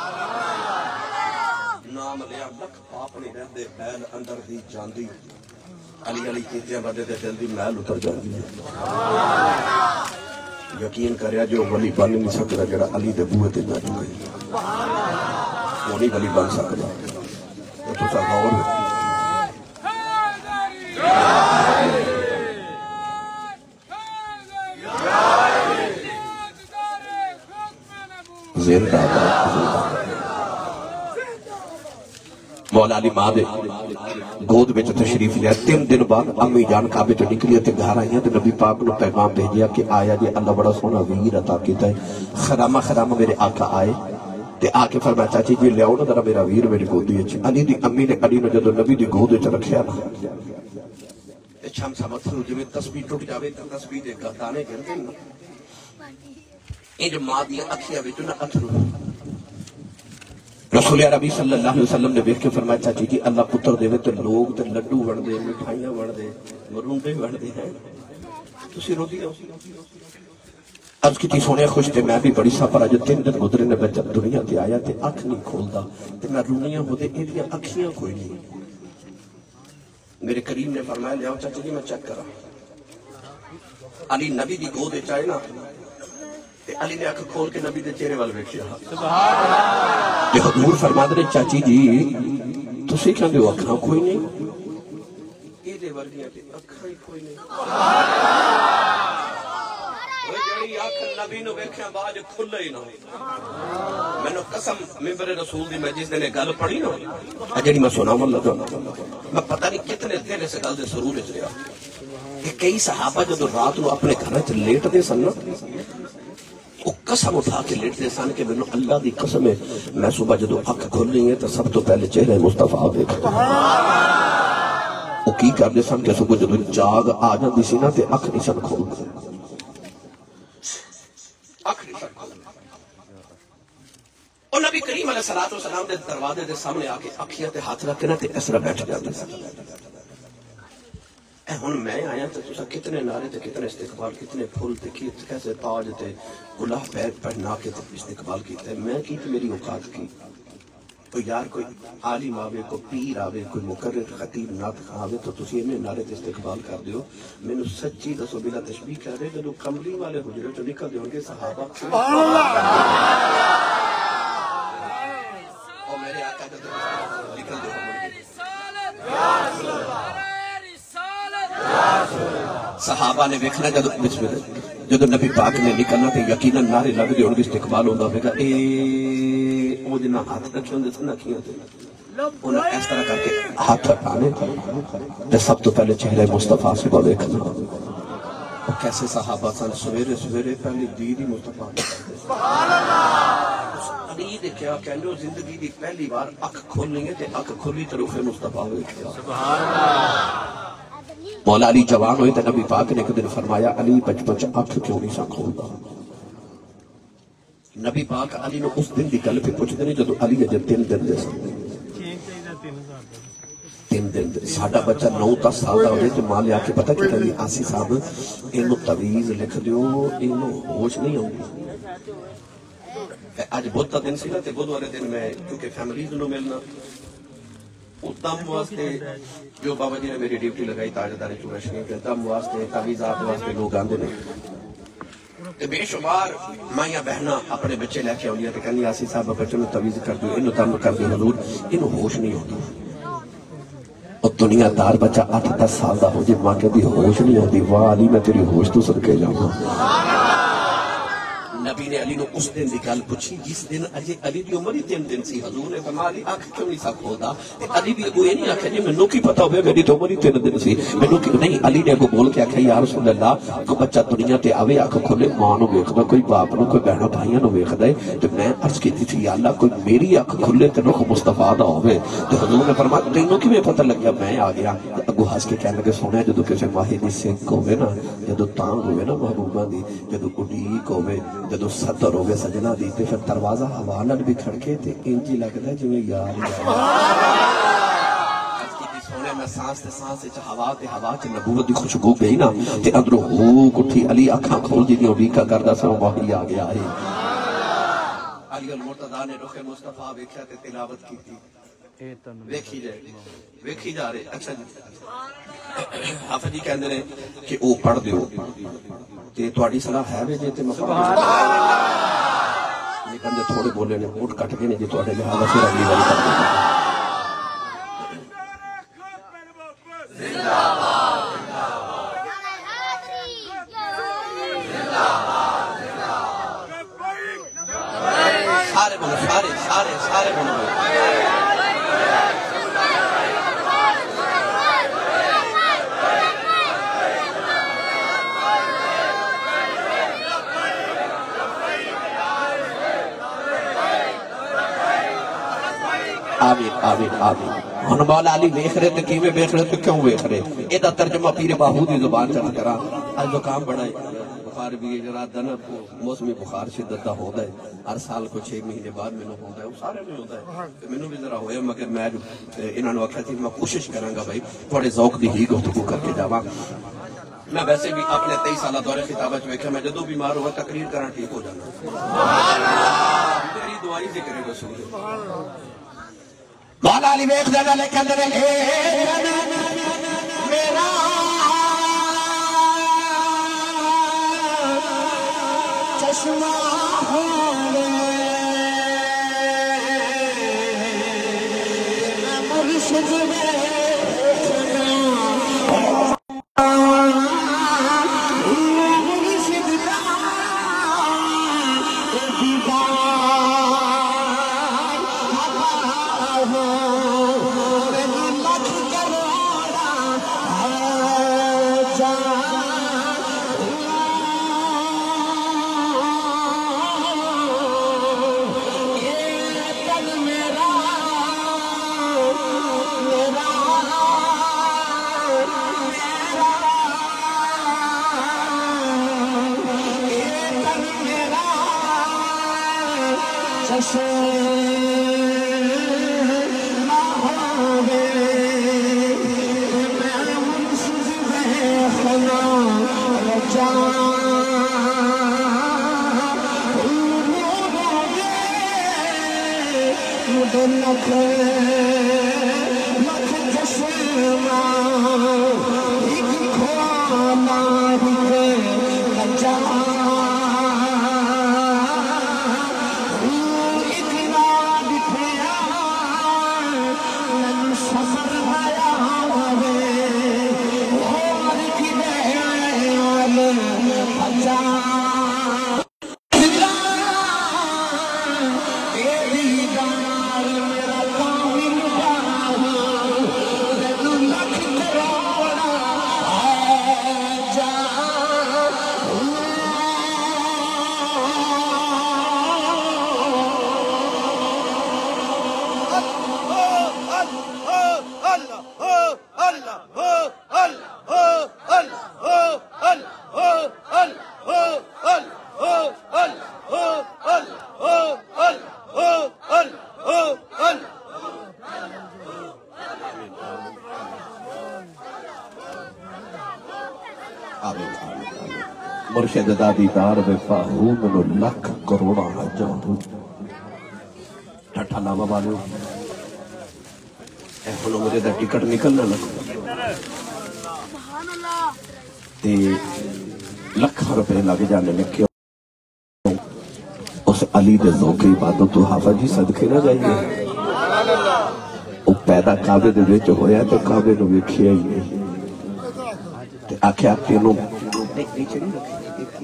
نام لیا لکھ پاپ نہیں رہتے. محل اندر دی جاندی علی علی کیتیاں بدے تے دل دی محل اتر جاندی ہے. یقین کریا جو ولی بن نہیں سکتا جڑا علی دے بوئے تے جا چکے, وہ نہیں ولی بن سکتا. تو سا غور زندہ مولا علی ماں دے گود میں تشریف لیا. 3 دن بعد امی جان کعبے تو نکلی تے گھر آئی تے نبی پاک نے پیغام بھیجیا کہ آیا جی اللہ بڑا سونا ویر عطا کیتا ہے. خرامہ خرامہ میرے آقا آئے تے آ کے فرمایا چاچی جی لیاؤ نا ذرا میرا ویر میری گودی وچ. علی دی امی نے علی نو جدو نبی دی گود وچ رکھیا نا تے چھم سمجھ سو جویں تسبیح ٹوٹ جاوے تے تسبیح دے گردانے گرتے نا انج ماں دی اکھیاں وچ نہ اتھرو. رسول عربی صلی اللہ علیہ وسلم نے دیکھ کے فرمایا چاچی جی اللہ پتر دے تے لوگ تے لڈو وڑ دے, مٹھائیاں وڑ دے, مرونڈے وڑ دے ہیں, تسی روندی ہو. عرض کی سونے خوش تے میں بھی بڑی سفر اج 3 دن گزرے نے جب دنیا تے آیا تے اکھ نہیں کھولدا تے میں رونیاں ہوندے ایدیاں اکھیاں کوئی نہیں. میرے کریم نے فرمایا لیاؤ چاچی جی میں چیک کراں. علی نبی دی گود وچ آئے نا تے علی نے اکھ کھول کے نبی دے چہرے وال ویکھیا. سبحان اللہ. تے حضور فرماندے نے چاچی جی تسی کہندے ہو اکھاں کوئی نہیں, اے دے ورگیاں تے اکھاں ہی کوئی نہیں. سبحان اللہ. میری آنکھ نبی نو ویکھیا باج کھلے ہی نہ مینوں قسم منبر رسول دی میں جس دن گل پڑھی نا جڑی میں سناون لگا میں پتہ نہیں کتنے دن اس گل دے سرور وچ رہیا کہ کئی صحابہ جدوں رات نو اپنے گھر وچ لیٹدے سن نا وہ قسم اٹھا کے لیٹدے سن کہ مینوں اللہ دی قسم ہے میں صبح جدوں اکھ کھولنی ہے تو سب تو پہلے چہرہ مصطفیٰ دیکھوں وہ کی کرتے سن کہ صبح جدوں جاگ آ جاندی سی نا تے اکھ نہیں سن کھولدے اور نبی کریم علیہ السلام دے دروازے دے سامنے آ کے اکھیاں تے ہاتھ رکھ کے نا تے اس طرح بیٹھ جاتے سن اے ہن میں آیا تے تساں کتنے نعرے تے کتنے استقبال کتنے پھول تے کیسے تاج تے گلاب بیگ پہنا کے استقبال کیتے میں کی تے میری اوقات کی تو یار کوئی عالم آوے کوئی پیر آوے کوئی مقرر خطیب نعت خواہ آوے تو تسی انہیں نعرے تے استقبال کر دیو میں نے سچی دسو بلا تشبیہ کہہ رہے جدو کملی والے حجرے جو نکل دے ہوں گے صحابہ اور میرے آقا جدو نکل دے ہوں گے صحابہ نے دیکھنا جدو بسم اللہ جدو نبی پاک نے نکلنا تے یقیناً نعرے لگ دے ہوں گے استقبال ہوندہ ہوگا وہ جنہ ہاتھ رکھے ہوندے سن اکھیاں تے انہیں اس طرح کر کے ہاتھ رکھانے تے سب تو پہلے چہرے مصطفیٰ سے دیکھنا اور کیسے صحابہ سن سویرے سویرے پہلی دیدی مصطفیٰ علی دے کیا کہنے ہو زندگی دی پہلی بار اکھ کھولیں گے تے اکھ کھولی تے روح مصطفیٰ ہوئے مولا علی جوان ہوئے تے نبی پاک نے ایک دن فرمایا علی بچپن اکھ کیوں نہیں سا کھولتا نبی پاک علی نے اس دن دی گل پہ پوچھ دے جدو علی اجے 3 دن دے سن 3 دن دے ساڈا بچہ 9-10 سال دا ہوئے تو ماں لے آکے پتہ کہ کہنی آسی صاحب انہوں تویز لکھ دیو انہوں ہوش نہیں ہوں گی آج بہت دن سی نا تے بدھ والے دن میں کیونکہ فیملیز انہوں ملنا دم واسطے جو بابا جی نے میری ڈیوٹی لگائی تاجداری چورا شریف کے دم واسطے تعویذات واسطے لوگ آندے نے بے شمار مائیاں بہنا اپنے بچے لے کے آنی تے کہنی آسی صاحب بچوں نے تعویذ کر دو انہوں دم کر دو حضور انہوں ہوش نہیں ہوتی اور دنیا دار بچہ 8-10 سال دا ہو جب ماں کہتی ہوش نہیں ہوتی واہ علی میں تیری ہوش تو صدقے جاؤں نبی نے علی نے اس دن دی گل پوچھی جس دن علی دی عمر ہی 3 دن سی حضور نے فرمایا علی آنکھ کیوں نہیں سا کھولدا علی بھی اگو یہ نہیں آکھا جی مینوں کی پتہ ہوئے میری تو عمر ہی 3 دن سی مینوں کی نہیں علی نے اگو بول کے آکھا یا رسول اللہ کوئی بچہ دنیا تے آوے آنکھ کھولے ماں نو ویکھدا کوئی باپ نو کوئی بہنوں بھائیاں نو ویکھدا ہے تے میں عرض کیتی تھی یا اللہ کوئی میری آنکھ کھلے تے روح مصطفیٰ دا ہوئے تے حضور نے فرمایا تینوں کیویں پتہ لگیا میں آ گیا اگو ہنس کے کہنے لگے سونے جدو کسے ماہی دی سنک ہوئے نا جدو تانگ ہوئے نا محبوبہ دی جدو اڈیک ہوئے جدو صدر ہوئے سجنہ دی تے پھر دروازہ حوالت بھی کھڑکے تے انجی لگتا ہے جو یار سونے میں سانس تے سانس تے ہوا تے ہوا تے نبوت دی خوشبو گئی نا تے اندروں ہوک اٹھی علی آنکھاں کھول دی اوڈیکا کردا سو وحی آ گیا ہے علی المرتضیٰ نے رخ مصطفیٰ ویکھیا تے تلاوت کی تھی ویکھی جا رہے اچھا جی حافظ جی کہندے نے کہ او پڑھ دیو تے تواڈی صلاح ہے وے جے تے مقام یہ کہندے تھوڑے بولے نے اٹھ کٹ کے نے جی تواڈے لحاظ سے اگلی والی کر دیں زندہ باد سارے بولو سارے بولو آمین ہن مولا علی ویکھ رہے تے کیویں ویکھ رہے تے کیوں ویکھ رہے ایدا ترجمہ پیر باہو دی زبان چ کراں اج زکام بڑا ہے بخار بھی جڑا دنا موسمی بخار شدت دا ہوندا ہے ہر سال کو 6 مہینے بعد مینوں ہوندا ہے سارے میں ہوندا ہے مینوں بھی ذرا ہویا مگر میں انہاں نوں آکھیا سی میں کوشش کراں گا بھائی تھوڑے ذوق دی ہی گفتگو کر کے جاواں میں ویسے بھی اپنے 23 سالہ دور خطابہ چ ویکھیا میں جدوں بیمار ہوا تقریر کرنا ٹھیک ہو جانا سبحان اللہ میری دعائی ذکر رسول مولا علی ویکھ دے لے کہندے نے میرا چشمہ ہوے مرشد مجھے لکھ چشمہ ایک کھونا ایک کچا اتنا دکھیا من سفر آیا ہوئے اور کی دہیان کچا مرشد دادی دار وفا ہوں منو لکھ کروڑا حجاں ہوں ٹھٹھا لاما بالیو اے ہنو مجھے دا ٹکٹ نکلنا لکھو تے لکھ روپے لگ جانے لکھے اس علی دے ذوق عبادت تو حافظ جی صدقے نہ جائیے او پیدا کعبے دے وچ ہویا تو کعبے نو ویکھیا ہی نہیں تے آکھیا تینوں نیچے نہیں رکھے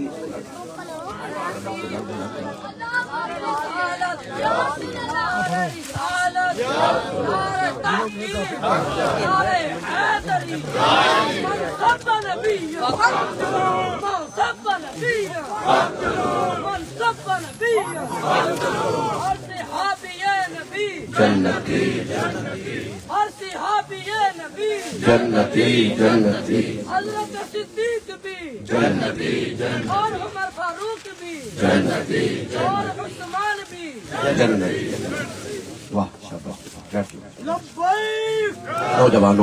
جنتی جنتی اللہ کا صدیق بھی جنتی اور عمر فاروق بھی جنتی اور عثمان بھی جنتی واہ شاباش لبیک نوجوانوں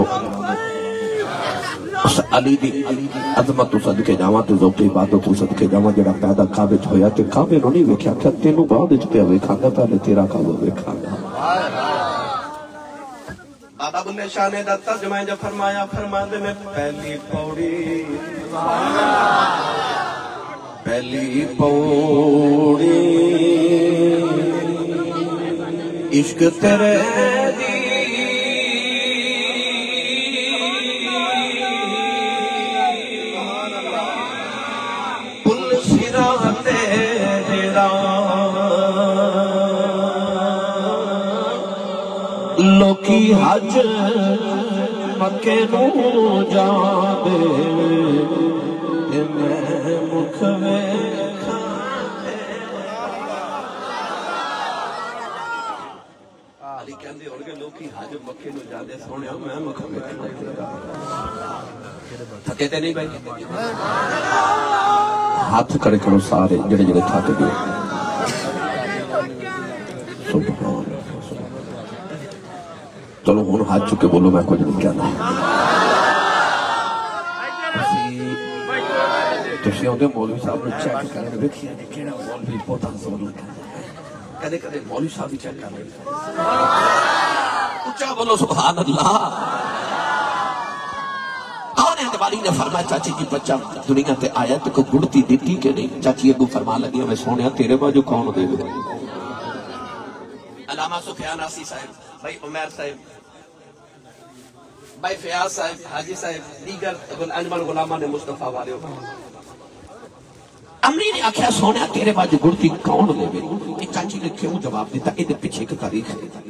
اس علی دی عظمت تو صدقے جاواں تے ذوق عبادت تو صدقے جاواں جڑا پیدا کعبے وچ ہویا تے کعبے نوں نہیں ویکھیا کہ تینوں بعد وچ پیا ویکھاں گا پہلے تیرا کعبہ ویکھاں گا بابا بلے شاہ نے دا ترجمہ جب فرمایا فرماندے میں پہلی پوڑی عشق تیرے دی پل سرا تیرا لوکی حج مکے نو جاندے تے میں مکھ ویکھاں علی کہندے ہون گے لوکی حج مکے نو جاندے سونیا میں مکھ ویکھاں تھکے تے نہیں بھائی ہاتھ کھڑے کرو سارے جڑے جڑے تھک گئے سبحان چلو ہوں ہاتھ چکے بولو میں کچھ نہیں کہنا تسی آدھے مولوی صاحب نے چیک کرنے دیکھیا کہ کیڑا مولوی بہت زور لگا کدے کدے مولوی صاحب بھی چیک کر رہے اونچا بولو سبحان اللہ کون ہے والی نے فرمایا چاچی جی بچہ دنیا تے آیا تو کوئی گڑتی دیتی کہ نہیں چاچی اگو فرما لگیا میں سونیا تیرے باجو کون دے گا علامہ سفیان آسی صاحب بھائی عمیر صاحب بھائی فیاض صاحب حاجی صاحب دیگر انجمن غلامان مصطفیٰ والے امری نے آکھیا سونیا تیرے باجو گڑتی کون دے گا چاچی نے کیوں جواب دیتا یہ پیچھے کی تاریخ ہے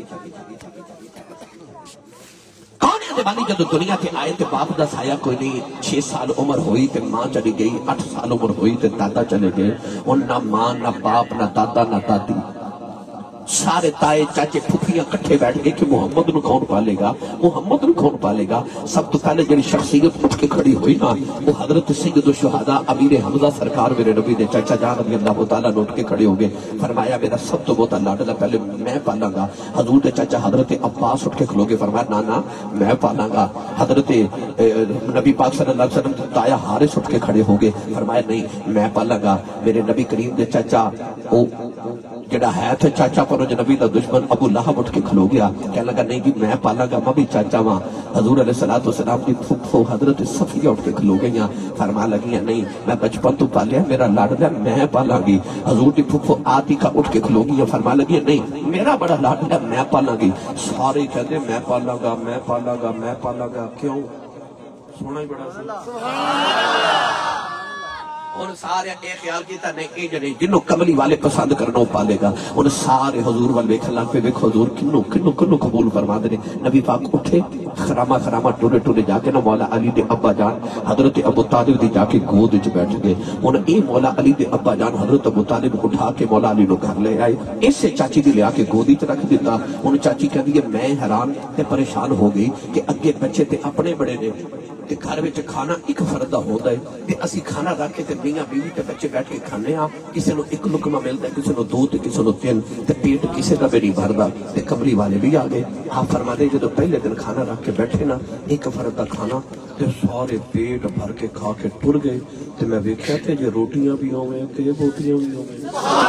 کون ہے دیوانی جدو دنیا تے آئے تے باپ دا سایہ کوئی نہیں 6 سال عمر ہوئی تے ماں چلی گئی 8 سال عمر ہوئی تے دادا چلے گئے اور نہ ماں نہ باپ نہ دادا نہ دادی سارے تائے چاچے پھپھیاں کٹھے بیٹھ گئے کہ محمد نو کون پالے گا محمد نو کون پالے گا سب تو پہلے جنہی شخصیت اٹھ کے کھڑی ہوئی نا وہ حضرت سید الشہداء امیر حمزہ سرکار میرے نبی دے چاچا جان رضی اللہ تعالیٰ نے اٹھ کے کھڑے ہو گئے فرمایا میرا سب تو بہت لاڈلا پہلے میں پالاں گا حضور دے چاچا حضرت عباس اٹھ کے کھلو گے فرمایا نانا میں پالاں گا حضرت نبی پاک صلی اللہ علیہ وسلم تایا حارث اٹھ کے کھڑے ہو گئے فرمایا نہیں میں پالاں گا میرے نبی کریم دے چاچا جڑا ہے تھا چاچا پر نبی دا دشمن ابو لہب اٹھ کے کھلو گیا، کہنے لگا نہیں جی میں پالا گا، میں بھی چاچا ماں۔ حضور علیہ السلام کی پھپھو حضرت صفیہ اٹھ کے کھلو گئیاں، فرما لگیاں نہیں میں بچپن تو پالیا، میرا لاڈلا میں پالا گی۔ حضور کی پھپھو عاتقہ اٹھ کے کھلو گئیاں، فرما لگیاں نہیں میرا بڑا لاڈلا میں پالا گی۔ سارے کہتے میں پالا گا میں پالا گا میں پالا گا، کیوں؟ سونا ہی بڑا سی ان سارے ایک خیال کیتا نہیں اے جڑے جنوں کملی والے پسند کرنا پالے گا، ان سارے حضور وال ویکھن لگ پے، ویکھو حضور کنوں قبول فرما دے۔ نبی پاک اٹھے خراما ٹورے جا کے نا مولا علی دے ابا جان حضرت ابو طالب دی جا کے گود وچ بیٹھ گئے۔ ہن اے مولا علی دے ابا جان حضرت ابو طالب اٹھا کے مولا علی نو گھر لے آئے، اسے چاچی دی لیا کے گود وچ رکھ دیتا۔ ہن چاچی کہندی ہے میں حیران تے پریشان ہو گئی کہ اگے بچے تے اپنے بڑے نے تے گھر وچ کھانا ایک فرد دا ہوندا ہے تے اسی کھانا رکھ کے تے میاں بیوی تے بچے بیٹھ کے کھانے ہاں، کسے نو ایک لقمہ ملدا ہے، کسے نو دو تے کسے نو تین، تے پیٹ کسے دا بھی نہیں بھردا۔ تے کملی والے بھی آ گئے، آپ فرما دے جدوں پہلے دن کھانا رکھ کے بیٹھے نا ایک فرد دا کھانا تے سارے پیٹ بھر کے کھا کے ٹر گئے۔ تے میں ویکھیا تے جے روٹیاں بھی ہوویں تے بوٹیاں بھی ہوویں۔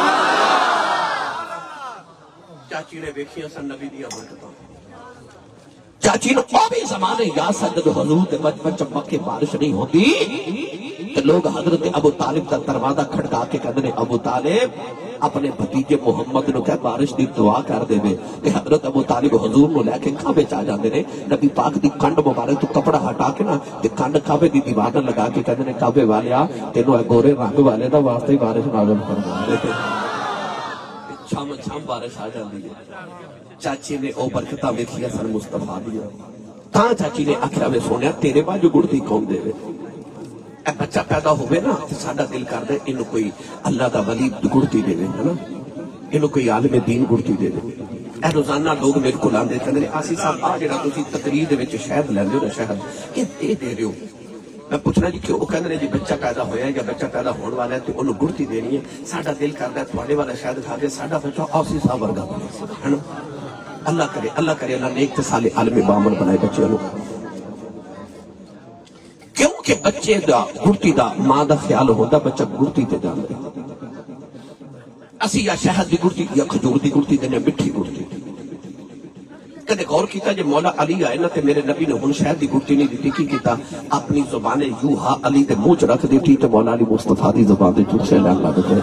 چاچی نے ویکھیاں سن نبی دیاں برکتاں، چاچی نے وہ بھی زمانے یا سجد حضور دے بچپن چمک کے بارش نہیں ہوتی تو لوگ حضرت ابو طالب دا دروازہ کھڑکا کے کہتے ہیں ابو طالب اپنے بھتیجے محمد نو کہ بارش دی دعا کر دے وے۔ کہ حضرت ابو طالب حضور نو لے کے کعبے چ آ جاندے نے، نبی پاک دی کنڈ مبارک تو کپڑا ہٹا کے نا تے کنڈ کعبے دی دیوار نال لگا کے کہتے ہیں کعبے والیا تینوں گورے رنگ والے دا واسطے ہی بارش نازل فرما دے۔ چھم چھم بارش آ جاندی ہے۔ چاچی نے او برکتہ ویکھیا سن مصطفیٰ دیا، تاں چاچی نے آکھیا میں سونیا تیرے باجو گڑتی کون دے وے؟ اے بچہ پیدا ہوئے نا تے ساڈا دل کردا ہے اینو کوئی اللہ دا ولی گڑتی دے وے، ہے نا، اینو کوئی عالم دین گڑتی دے وے۔ اے روزانہ لوگ میرے کول آندے کہندے نے آسی صاحب آ جڑا تسی تقریر دے وچ شہد لیندے ہو نا شہد اے دے رہے ہو، میں پوچھنا جی کیوں؟ وہ کہندے نے جی بچہ پیدا ہویا ہے یا بچہ پیدا ہون والا ہے تے اونوں گڑتی دینی ہے، ساڈا دل کردا ہے تواڈے والا شہد کھا کے ساڈا بچہ آسی صاحب ورگا بنے، ہے نا۔ اللہ کرے اللہ نیک تے صالح عالم بامن بنائے بچے نو، کیونکہ بچے دا گڑتی دا ماں دا خیال ہوندا بچہ گڑتی تے جاندا ہے۔ اسی یا شہد دی گڑتی یا کھجور دی گڑتی دینے مٹھی گڑتی۔ کدے غور کیتا جے مولا علی آئے نا تے میرے نبی نے ہن شہد دی گڑتی نہیں دیتی، کی کیتا اپنی زبان یوہا علی دے منہ چ رکھ دیتی تے مولا علی مصطفیٰ دی زبان دے چوسے لین لگ گئے۔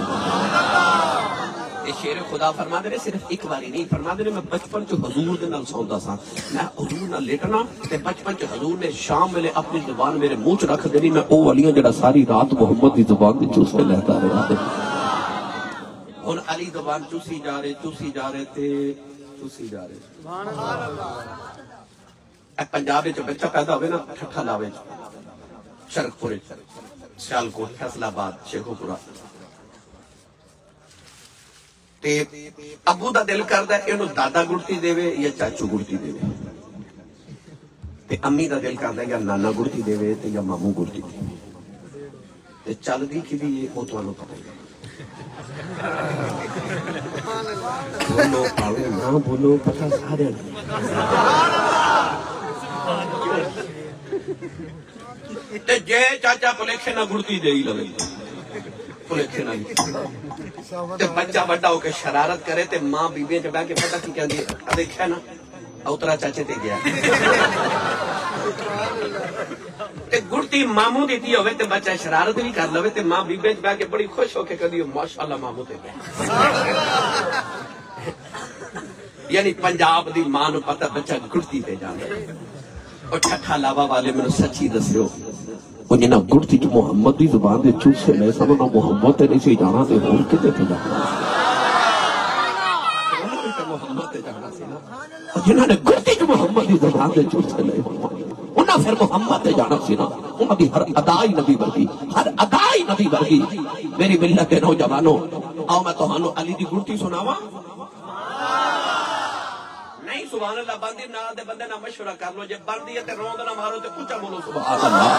شیر خدا فرما دے صرف ایک باری نہیں، فرما دے میں بچپن چ حضور دے نال سوندا سا، میں حضور نال لیٹنا تے بچپن چ حضور نے شام ویلے اپنی زبان میرے منہ چ رکھ دینی، میں او علیاں جڑا ساری رات محمد دی زبان دے چوسے لیتا رہا۔ ہن علی زبان چوسی جا رہے تے چوسی جا رہے۔ سبحان اللہ۔ اے پنجاب وچ بچہ پیدا ہوئے نا ٹھٹھا لاوے شرک پورے سیالکوٹ فیصل آباد شیخو پورا تے ابو دا دل کردا ہے اینو دادا گڑتی دے وے یا چاچو گڑتی دے وے، تے امی دا دل کردا ہے یا نانا گڑتی دے وے تے یا ماموں گڑتی دے وے، تے چل دی کہ بھی او تانوں پتہ ہے۔ بولو پاوے نہ بولو پتہ سارے تے جے چاچا پلیکھے نہ گڑتی دے ہی لوے پلیکھے نہ تے بچہ بڑا ہو کے شرارت کرے تے ماں بیوی چ بیٹھ کے پتہ کی کہندی ہے دیکھیا نا اوترا چاچے تے گیا تے گڑتی ماموں دیتی ہوئے تے بچہ شرارت بھی کر لوے تے ماں بیوی چ بیٹھ کے بڑی خوش ہو کے کہندی ہے ماشاءاللہ ماموں تے گیا۔ یعنی پنجاب دی ماں نو پتہ بچہ گڑتی تے جاندا ہے۔ اور ٹھٹھا لاوا والے میں سچی دسیو وہ جنہ گڑتی جو محمد دی زبان دے چوسے لے سنو نہ محمد تے نہیں سی جانا تے ہور کتے تے جانا محمد تے جانا سی نا، اور جنہ نے گڑتی جو محمد دی زبان دے چوسے لے انہاں پھر محمد تے جانا سی نا، انہاں دی ہر ادائی نبی ورگی، ہر ادائی نبی ورگی۔ میری ملت کے نوجوانوں آؤ میں تہانوں علی دی گڑتی سناواں، نہیں سبحان اللہ بندی نہ دے بندے نہ مشورہ کر لو، جے بندی ہے تے روند نہ مارو تے اونچا بولو سبحان اللہ۔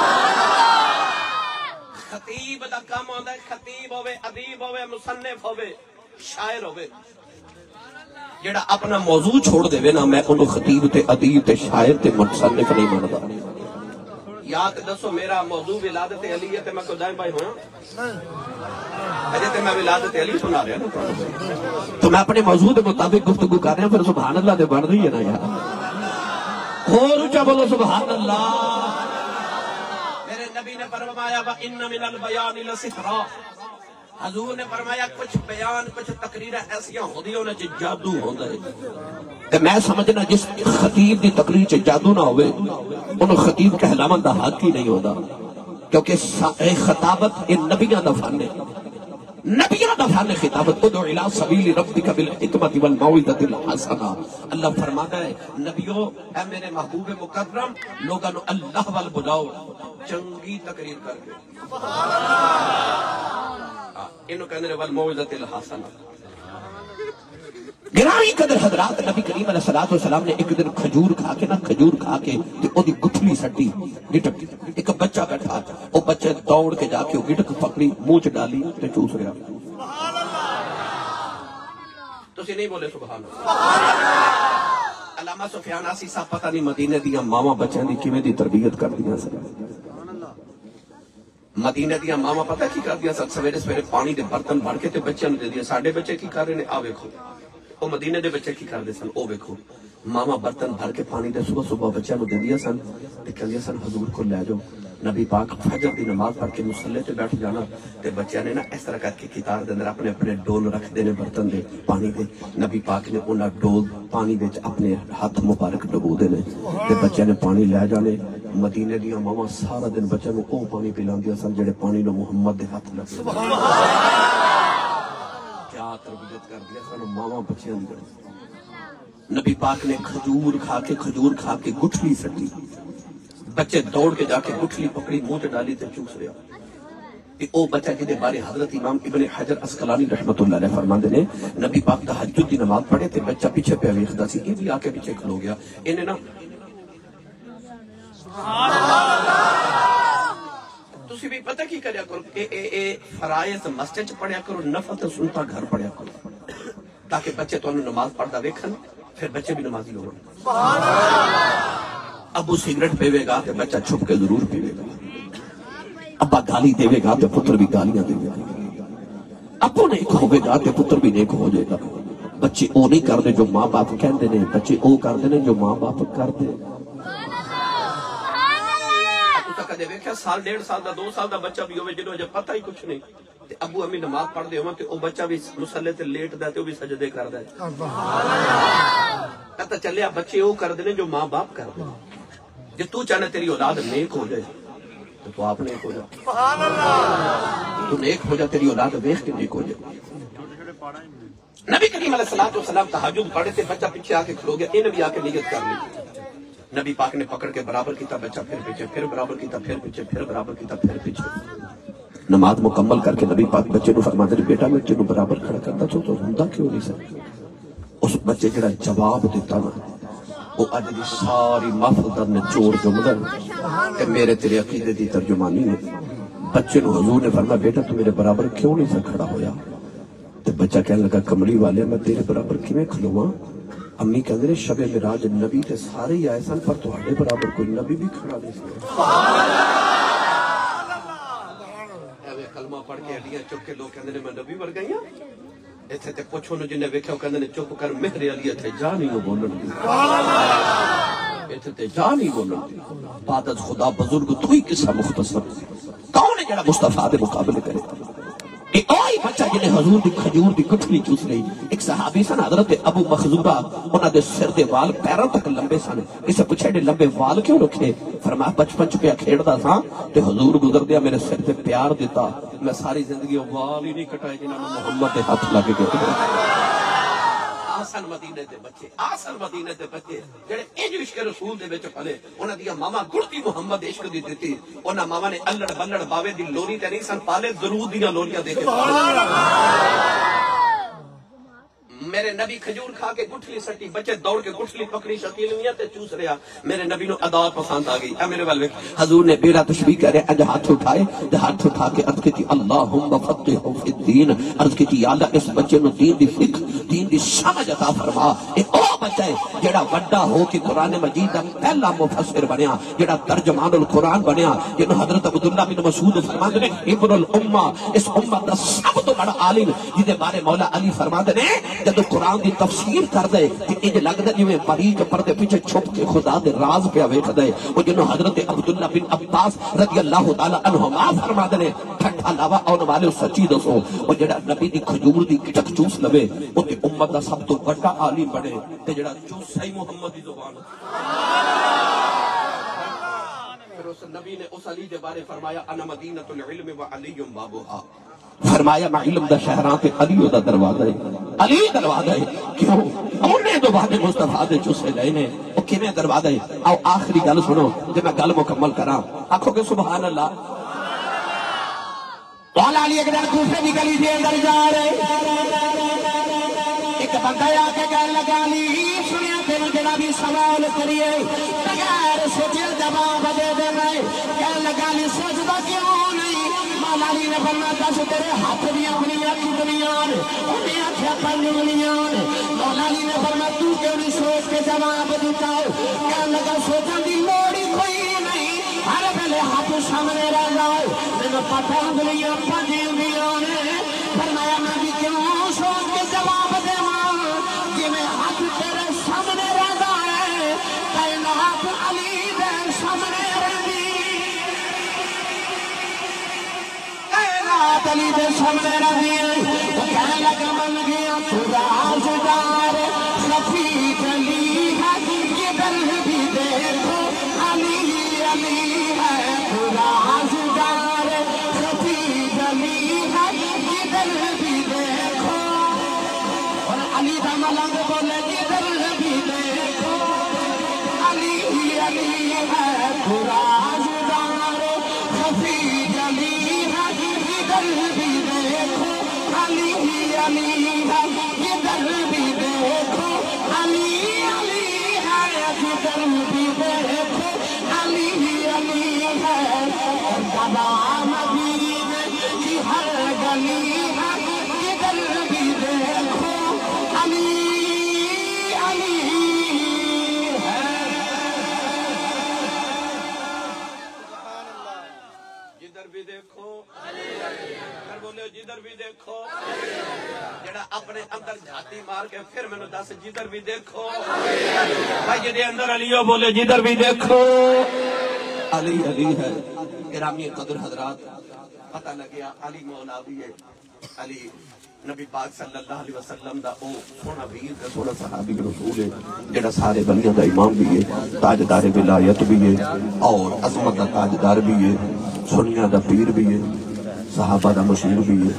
خطیب دا کام ہوندا ہے خطیب ہوے ادیب ہوے مصنف ہوے شاعر ہوے، جڑا اپنا موضوع چھوڑ دے نا میں انہوں خطیب تے ادیب تے شاعر تے مصنف نہیں ماندا۔ یا تے دسو میرا موضوع ولادت علی ہے تے میں کوئی دائیں بھائی ہویا اجے تے میں ولادت علی سنا رہا نا تو میں اپنے موضوع کے مطابق گفتگو کر رہا ہوں، پھر سبحان اللہ دے بڑھ رہی ہے نا یار، اور اونچا بولو سبحان اللہ۔ میرے نبی نے فرمایا وَإِنَّ مِنَ الْبَيَانِ لَسِحْرًا، حضور نے فرمایا کچھ بیان کچھ تقریریں ایسیاں ہوندی ہونے چ جادو ہوندا ہے تے میں سمجھنا جس خطیب دی تقریر چ جادو نہ ہوئے انہوں خطیب کہلاون دا حق ہی نہیں ہوندا، کیونکہ خطابت یہ نبیاں دا فن ہے، نبیاں دا فن خطابت۔ ادعو الی سبیل ربک بالحکمت والموعظۃ الحسنہ، اللہ فرماتا ہے نبیو اے میرے محبوب مکرم لوگاں نو اللہ وال بلاؤ چنگی تقریر کر کے، انہوں کہنے والموعظۃ الحسنہ۔ گرامی قدر حضرات، نبی کریم علیہ السلام نے ایک دن کھجور کھا کے تے او دی گٹھلی سٹی گٹک، ایک بچہ بیٹھا او بچے دوڑ کے جا کے گٹک پکڑی منہ چ ڈالی تے چوس رہا۔ تسی نہیں بولے سبحان اللہ۔ علامہ سفیان آسی صاحب پتہ نہیں مدینے دیاں ماواں بچیاں دی کیویں دی تربیت کردیاں سن، مدینے دیاں ماواں پتہ کی کردیاں سن، سویرے سویرے پانی دے برتن بھر کے تے بچیاں نوں دے دیا۔ ساڈے بچے کی کر رہے نے آ ویکھو، او مدینے دے بچے کی کردے سن، او ویکھو ماما برتن بھر کے پانی دے صبح صبح بچیاں نوں دیندیاں سن تے کہندیاں سن حضور کو لے جاؤ۔ نبی پاک فجر دی نماز پڑھ کے مصلی تے بیٹھ جانا تے بچیاں نے نا اس طرح کر کے کتار دے اندر اپنے اپنے ڈول رکھ دینے برتن دے پانی دے، نبی پاک نے انہاں ڈول پانی دے اپنے ہاتھ مبارک ڈبو دینے تے بچیاں نے پانی لے جانے۔ مدینے دیاں ماواں سارا دن بچیاں نوں او پانی پلاندیاں سن جڑے پانی نوں محمد دے ہاتھ لگ کیا تربیت کر دیا سن ماواں بچیاں دی۔ نبی پاک نے کھجور کھا کے گٹھلی سٹی، بچے دوڑ کے جا کے گٹھلی پکڑی منہ تے ڈالی تے چوس رہا۔ او بچہ جدے بارے حضرت امام ابن حجر عسقلانی رحمت اللہ علیہ فرماندے نے نبی پاک تہجد دی نماز پڑھے تے بچہ پیچھے پہ ویکھدا سی، یہ بھی آ کے پیچھے کھلو گیا، انہیں نا تسی بھی پتہ کی کریا کرو اے فرائض مسجد پڑھیا کرو، نفل تے سنتا گھر پڑھیا کرو تاکہ بچے تو نماز پڑھدا ویکھن، پھر بچے بھی نمازی ہو۔ ابو سگریٹ پیوے گا تے بچہ چھپ کے ضرور پیوے گا، ابا گالی دے گا تے پتر بھی گالیاں دے گا، ابو نیک ہوے گا تے پتر بھی نیک ہو جائے گا۔ بچے او نہیں کردے جو ماں باپ کہندے نے، بچے او کردے نے جو ماں باپ کردے۔ کدے ویکھیا سال ڈیڑھ سال دا 2 سال دا بچہ بھی ہوے جنوں اجے پتہ ہی کچھ نہیں تے ابو امی نماز پڑھ دے ہون تے او بچہ بھی مصلی تے لیٹ دا تے او بھی سجدے کردا ہے۔ پتہ چلیا بچے او کردے نے جو ماں باپ کردے۔ جے تو چاہنا تیری اولاد نیک ہو جائے تو آپ نیک ہو جا، سبحان اللہ، تو نیک ہو جا، تیری اولاد دیکھ کے نیک ہو جائے۔ نبی کریم علیہ السلام تہجد پڑھے تے بچہ پیچھے آ کے کھلو گیا، انہیں بھی آ کے نیت کر لی۔ نبی پاک نے پکڑ کے برابر کیتا، بچہ پھر پیچھے، پھر برابر کیتا، پھر پیچھے، پھر برابر کیتا، پھر پیچھے۔ نماز مکمل کر کے نبی پاک بچے نو فرماتے ہیں بیٹا میں تینوں برابر کھڑا کرتا تو ہوندا کیوں نہیں سر؟ اس بچے جڑا جواب دیتا نا وہ اج دی ساری محفل دا نچوڑ جملہ کہ میرے تیرے عقیدے دی ترجمانی ہے۔ بچے نو حضور نے فرمایا بیٹا تو میرے برابر کیوں نہیں سر کھڑا ہویا؟ تے بچہ کہنے لگا کملی والے میں تیرے برابر کیویں کھلواں؟ امی کہندے نے شب معراج نبی تے سارے ہی آئے سن پر تہاڈے برابر کوئی نبی بھی کھڑا نہیں سی۔ ایویں کلمہ پڑھ کے ہڈیاں چک کے لوگ کہندے نے میں نبی ور گئی ہاں، ایتھے تے پوچھو نو جنے ویکھیا کہندے نے چپ کر مہر علی تے جا نہیں بولن دی، ایتھے تے جا نہیں بولن دی۔ بعد از خدا بزرگ تو ہی قصہ مختصر کون ہے جڑا مصطفیٰ دے مقابلے کرے؟ آئی بچہ جنہیں حضور دی کھجور دی گٹھلی چوس لئی۔ ایک صحابی سن حضرت ابو مخزورہ، انہاں دے سر دے وال پیروں تک لمبے سن، اسے پوچھے ڈے لمبے وال کیوں رکھے؟ فرمایا بچپن چ پیا کھیڑدا تھا تے حضور گزر دیا میرے سر تے پیار دیتا، میں ساری زندگی وال ہی نہیں کٹائے جنہاں نوں محمد دے ہاتھ لگ گئے۔ آسن مدینے دے بچے، آسن مدینے دے بچے جڑے انج عشق رسول دے وچ پلے، انہاں دی ماما گڑتی محمد عشق دی دتی، انہاں ماما نے الڑ بلڑ باوے دی لوری تے نہیں سن پالے، درود دیاں لوریاں دے کے میرے نبی کھجور کھا کے گٹھلی سٹی، بچے دوڑ کے گٹھلی پکڑی، شکیل میاں تے چوس رہا۔ میرے نبی نو ادا پسند آ گئی۔ اے میرے والے حضور نے بیڑا تشبیہ کرے، اج ہاتھ اٹھائے تے ہاتھ اٹھا کے عرض کی اللہم فقہہ فی الدین، عرض کی یا اللہ اس بچے نو دین دی فقہ، دین دی سمجھ عطا فرما۔ بچہ ہے جڑا وڈا ہو کہ قرآن مجید دا پہلا مفسر بنیا، جڑا ترجمان القرآن بنیا، جنہوں حضرت عبداللہ بن مسعود فرماتے نے ابن الامہ، اس امت دا سب تو بڑا عالم، جہدے بارے مولا علی فرماتے نے جدو قرآن دی تفسیر کر دے کہ انج لگدا جویں مریض پردے پیچھے چھپ کے خدا دے راز پہ ویکھ دے، او جنہوں حضرت عبداللہ بن عباس رضی اللہ تعالی عنہما فرماتے نے ٹھٹھا لاوا آن والے سچی دسو، او جڑا نبی دی کھجور دی چک چوس لوے او تے امت دا سب تو بڑا عالم بنے، تے جڑا چوس ہی محمد دی زبان پھر اس نبی نے اس علی دے بارے فرمایا انا مدینۃ العلم و علی بابھا، فرمایا میں علم دا شہراں تے علی دا دروازہ ہے، علی دروازہ ہے، کیوں انہیں تو بعد مصطفیٰ دے چوسے لے نے او کیویں دروازہ ہے۔ آؤ آخری گل سنو تے میں گل مکمل کراں، آکھو کہ سبحان اللہ۔ مولا علی ایک دن کوفے دی گلی دے اندر جا رہے، ایک بندہ آ کے کہنے لگا علی سنیا تینوں جڑا بھی سوال کریے بغیر سوچے جواب دے دے رہے، کہنے لگا علی سوچدا کیوں نہیں؟ مولا علی نے فرمایا دس تیرے ہاتھ دیاں انگلیاں کتنیاں نے؟ انہیں آکھیا 5 انگلیاں نے۔ مولا علی نے فرمایا تو کیوں نہیں سوچ کے جواب دیتا؟ کہنے لگا سوچن دی لوڑ ہی کوئی نہیں، ہر ویلے ہاتھ سامنے رہ جائے، میں پتہ انگلیاں 5 انگلیاں نے۔ فرمایا میں بھی کیوں سوچ کے جواب دیواں کہ میں ہاتھ تیرے سامنے رہدا ہے، کائنات علی دے سامنے رہدی، کائنات علی دے سامنے رہدی ہے۔ وہ کہنے لگا من گیا تو رازدار خفی علی ہے، جدھر بھی دیکھو علی علی ہے، تو رازدار خفی علی ہے، جدھر بھی دیکھو، اور علی دا ملنگ بولے جدھر بھی دیکھو علی علی ہے، تو رازدار خفی علی ہے، جدھر بھی دیکھو علی علی ہے، جدھر بھی دیکھو علی علی ہے، جدھر بھی دیکھو علی علی ہے، اور بابا مدینے کی ہر گلی ہے، جدھر بھی دیکھو علی علی ہے۔ جدھر بھی دیکھو پھر بولے جدھر بھی دیکھو، جڑا اپنے اندر جھاتی مار کے پھر میں نے دس جدھر بھی دیکھو، بھائی جدے اندر علی ہو بولے جدھر بھی دیکھو علی علی ہے۔ گرامی قدر حضرات پتہ لگیا علی مولا بھی ہے، علی نبی پاک صلی اللہ علیہ وسلم دا او سونا ویر تے سونا صحابی رسول ہے، جڑا سارے بلیاں دا امام بھی ہے، تاجدار ولایت بھی ہے، اور عظمت دا تاجدار بھی ہے، سنیاں دا پیر بھی ہے، صحابہ دا مشیر بھی ہے۔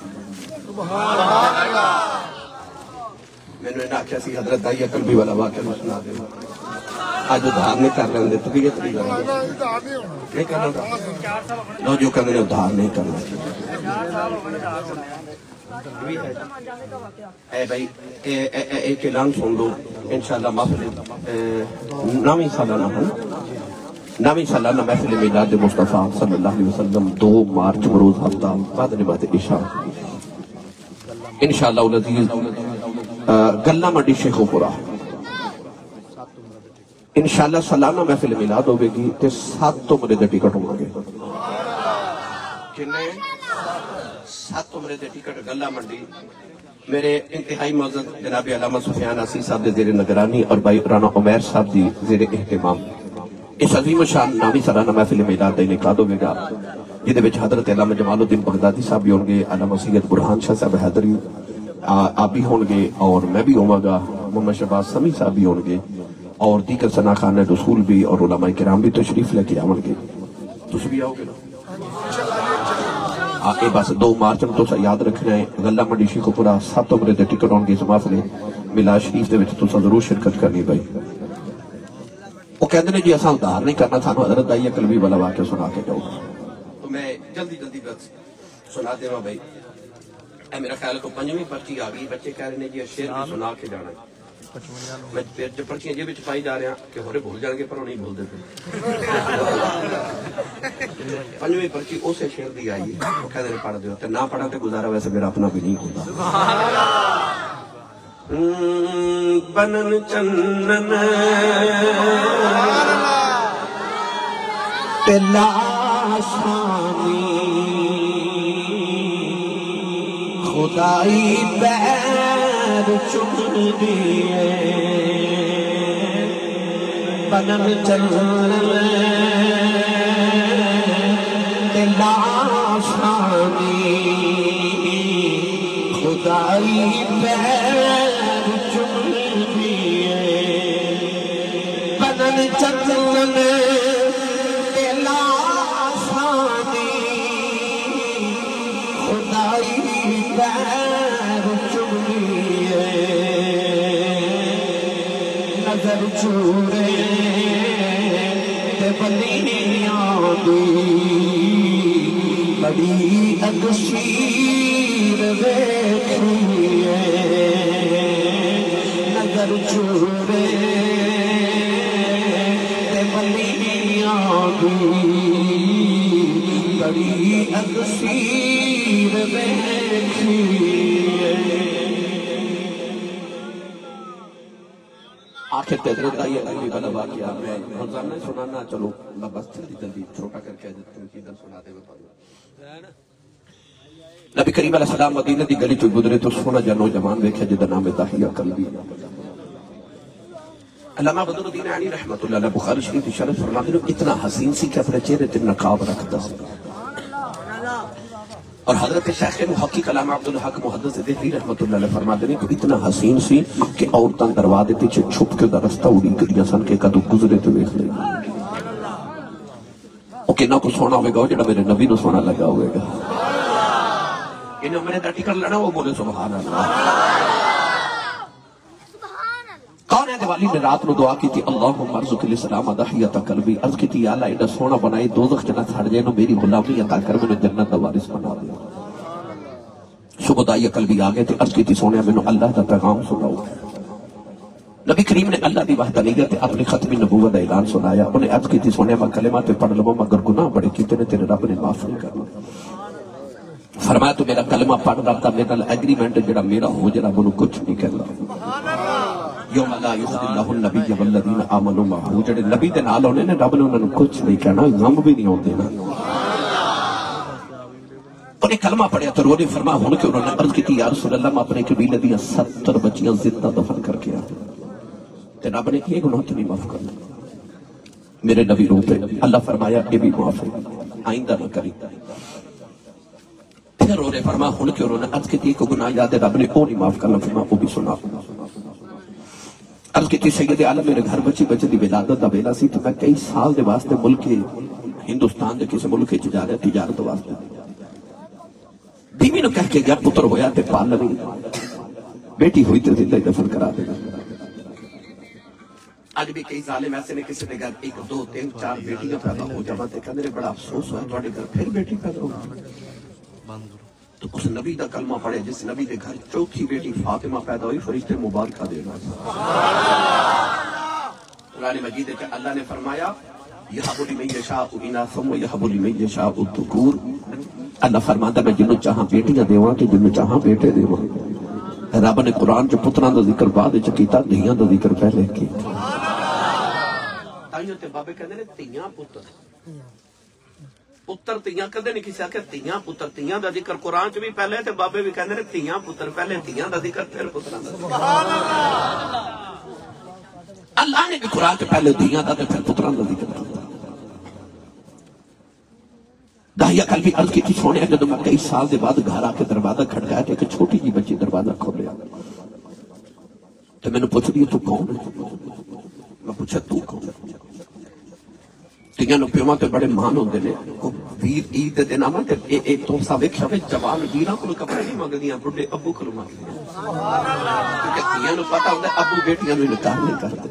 میں نے آکھیا سی حضرت دائی قلبی والا واقعہ میں سنا دے، آج ادھار نہیں کر رہے ہیں تو بھی یہ نہیں کر رہے نہیں کرنا تھا، لو جو کرنے نے ادھار نہیں کرنا۔ اے بھائی ایک اعلان سن دو انشاءاللہ محفل نامی سالانہ ہے، نامی سالانہ محفل میلاد مصطفیٰ صلی اللہ علیہ وسلم 2 مارچ بروز ہفتہ بعد نماز عشاء انشاءاللہ العزیز گلہ منڈی شیخو پورا انشاءاللہ سالانہ محفل میلاد ہوئے گی تے 7 عمرے دے ٹکٹ ہوں گے، کنے 7 عمرے دے ٹکٹ گلہ منڈی۔ میرے انتہائی معزز جناب علامہ سفیان عاصی صاحب دے زیر نگرانی اور بھائی رانا عمیر صاحب دی زیر اہتمام اس عظیم شان نامی سالانہ محفل میلاد دا انعقاد ہوئے گا، جہدے وچ حضرت علامہ جمال الدین بغدادی صاحب بھی ہوں گے، علامہ سید برہان شاہ صاحب حیدری آپ بھی ہوں گے، اور میں بھی ہوں گا، محمد شہباز سمی صاحب بھی ہوں گے، اور دیگر ثنا خان رسول بھی اور علماء کرام بھی تشریف لے کے آؤں گے۔ تُس بھی آؤ گے نا؟ آگے بس 2 مارچ میں تو یاد رکھنا ہے، غلہ منڈی شیخو پورا 7 عمرے دے ٹکٹ ہوں گے اس محفل میلاد شریف دے وچ تساں ضرور شرکت کرنی بھائی۔ وہ کہتے ہیں جی اساں ادھار نہیں کرنا، سانو حضرت دائی قلبی والا واقعہ سنا کے جاؤ، تو میں جلدی بس سنا دے بھائی۔ اے میرا خیال کو 5ویں پرچی آ گئی، بچے کہہ رہے ہیں جی شعر بھی سنا کے جانا ہے، میں جو پرچیاں جی بچ پائی جا رہے ہیں کہ ہورے بھول جان گے پر وہ نہیں بھول دیتے۔ 5ویں پرچی اسے شعر دی آئی وہ کہتے ہیں پڑھ دیو، نہ پڑھا تو گزارا ویسے میرا اپنا بھی نہیں ہوتا۔ بنن چنن لاشانی خدائی پیر چن دیے بنن چنن لاشانی خدائی پیر چن دیے بنن چنن نظر چھوڑے تے بلیاں دی بڑی اگشیر ویکھیے نظر چھوڑے تے بلیاں دی بڑی اگشیر ویکھیے آخر تحضرت کا یہ علی والا واقعہ میں منظر نہیں سنانا چلو میں بس جلدی چھوٹا کر کے دیتا ہوں کہ ادھر سناتے ہوئے پڑھوں نبی کریم علیہ السلام مدینہ دی گلی چو گزرے تو سونا جا نوجوان دیکھا جدہ نام داہیہ قلبی علامہ بدر الدین علی رحمت اللہ علیہ بخاری شریف کی شرح فرماتے ہیں اتنا حسین سی کہ اپنے چہرے تے نقاب رکھتا سی اور حضرت شیخ محقق علامہ عبدالحق محدث دہلوی رحمت اللہ علیہ فرماتے ہیں کہ اتنا حسین سی کہ عورتاں دروازے پیچھے چھپ کے دا رستہ اڑی کریاں سن کے کدو گزرے تو دیکھ لے او کہ نہ کو سونا ہوئے گا جڑا میرے نبی نو سونا لگا ہوئے گا انہوں میرے دا ٹکر لڑا وہ بولے سبحان اللہ کون ہے دیوالی نے رات نو دعا کی تھی اللہم ارزق الاسلام دحیت قلبی عرض کی تھی یا اللہ ایڈا سونا بنائی دوزخ جنت ہٹ جائے نو میری غلامی عطا کر میں نے جنت دا وارث بنا دیا صبح دائی قلبی آگئے تھے عرض کی تھی سونے میں نے اللہ دا پیغام سناؤ نبی کریم نے اللہ دی وحدانیت اپنی ختم نبوت اعلان سنایا انہیں عرض کی تھی سونے میں کلمات پڑھ لوں مگر گناہ بڑے کیتے نے تیرے رب نے معاف نہیں کرنا فرمایا تو میرا کلمہ پڑھ رہا تھا میرا ایگریمنٹ جڑا میرا ہو جڑا منو کچھ نہیں کہنا یوم لا یخزی اللہ النبی والذین آمنوا معہ جڑے نبی دے نال ہونے نے رب نے انہوں نے کچھ نہیں کہنا غم بھی نہیں ہوتے نا انہیں کلمہ پڑھیا تو رونے فرما ہونے کہ انہوں نے عرض کی تھی یا رسول اللہ میں اپنے قبیلے دیا 70 بچیاں زندہ دفن کر کے آیا تے رب نے ایک گناہ تو نہیں معاف کرنا میرے نبی رو پہ اللہ فرمایا یہ بھی معاف ہے آئندہ نہ کری پھر رونے فرما ہونے کہ انہوں نے عرض کی تھی ایک گناہ یاد ہے رب نے وہ نہیں معاف کرنا فرما وہ بھی سنا عرض کی تھی سید عالم میرے گھر بچی بچے دی ولادت دا بیلا سی تو میں کئی سال دے واسطے ملک ہندوستان دے کسی ملک جا رہے تجارت واسطے بیوی نے کہہ کے گیا پتر ہویا تے پال نہیں بیٹی ہوئی تے زندہ دفن کرا دے آج بھی کئی ظالم ایسے نے کسی نے گھر 1 2 3 4 بیٹیاں پیدا ہو جاتے کہنے بڑا افسوس ہوا تھوڑے گھر پھر بیٹی پیدا ہو تو اس نبی دا کلمہ پڑھے جس نبی دے گھر چوتھی بیٹی فاطمہ پیدا ہوئی فرشتے مبارکہ دینا قرآن مجید ہے کہ اللہ نے فرمایا یَحَبُ لِمَن یَشَاءُ اِنَاثًا وَیَحَبُ لِمَن یَشَاءُ الذُّکُورَ اللہ فرماتا میں جنہوں چاہاں بیٹیاں دیواں کہ جنہوں چاہاں بیٹے دیواں رب نے قرآن جو پتران دا ذکر بعد چکیتا دھیاں دا ذکر پہلے کی تائیوں تے بابے کہنے نے تیاں پتر پتر تیاں کدے نہیں کسی آکے تیاں پتر تیاں دا ذکر قرآن چ بھی پہلے تے بابے بھی کہنے نے تیاں پتر پہلے تیاں دا ذکر پھر پتران دا ذکر اللہ نے بھی قرآن چ پہلے تیاں دا تے پھر پتران دا ذکر داہیہ قلبی عرض کی تھی سونے جدو میں کئی سال دے بعد گھر آ کے دروازہ کھڑکایا تھے کہ چھوٹی جی بچی دروازہ کھولے تو میں نے پوچھ دیا تو کون ہے میں پوچھا تو کون ہے تیاں نو پیوما تے بڑے مان ہوندے نے ویر عید دے دن آمد اے تو سا ویکھیا وے جوان ویراں کول کپڑے نہیں منگدیاں بڈھے ابو کول منگدیاں کیونکہ تیاں نو پتہ ہوندا ابو بیٹیاں نو انکار نہیں کرتے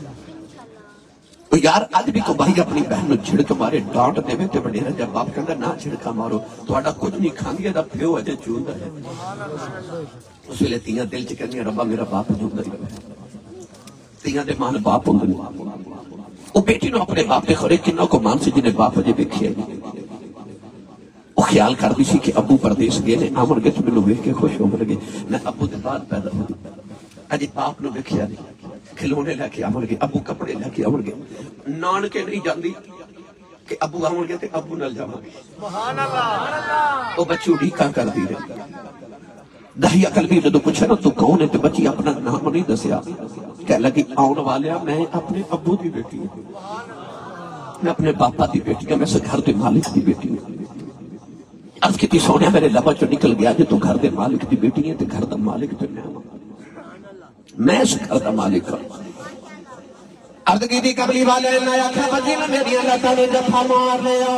یار آج بھی کو بھائی اپنی بہن نو جھڑک مارے ڈانٹ دے تے بڑیرا جب باپ کہندا نہ جھڑکا مارو تہاڈا کچھ نہیں کھاندی دا پیو اجے جوندا ہے اس ویلے تیاں دل چ کہندیاں ربا میرا باپ جوندا ہی رہے تیاں دے مان باپ ہوندے نے وہ بیٹی نو اپنے باپ دے خورے کنوں کو مان سے جنہیں باپ اجے ویکھیا وہ خیال کردی سی کہ ابو پردیس گئے نے آمن گئے تو مینوں ویکھ کے خوش ہو گئے میں ابو دے بعد پیدا ہوں اجی باپ نو دیکھیا نہیں کھلونے لے کے آون گے ابو کپڑے لے کے آون گے نان کے نہیں جاندی کہ ابو آون گے تے ابو نال جاواں گے سبحان اللہ او بچی اڈیکاں کر دی رہی دہیا قلبی جدو پوچھا نا تو کون ہے تے بچی اپنا نام نہیں دسیا کہہ لگی آن والیا میں اپنے ابو دی بیٹی ہوں میں اپنے باپا دی بیٹی ہوں میں اس گھر دے مالک دی بیٹی ہوں عرض کی سونے میرے لبا چو نکل گیا جو تو گھر دے مالک دی بیٹی ہے تے گھر دا مالک تے میں اس گھر دا مالک ہوں عرض کی دی قبلی والے نے آکھا بچی نے میری اللہ نے جفا مار لیا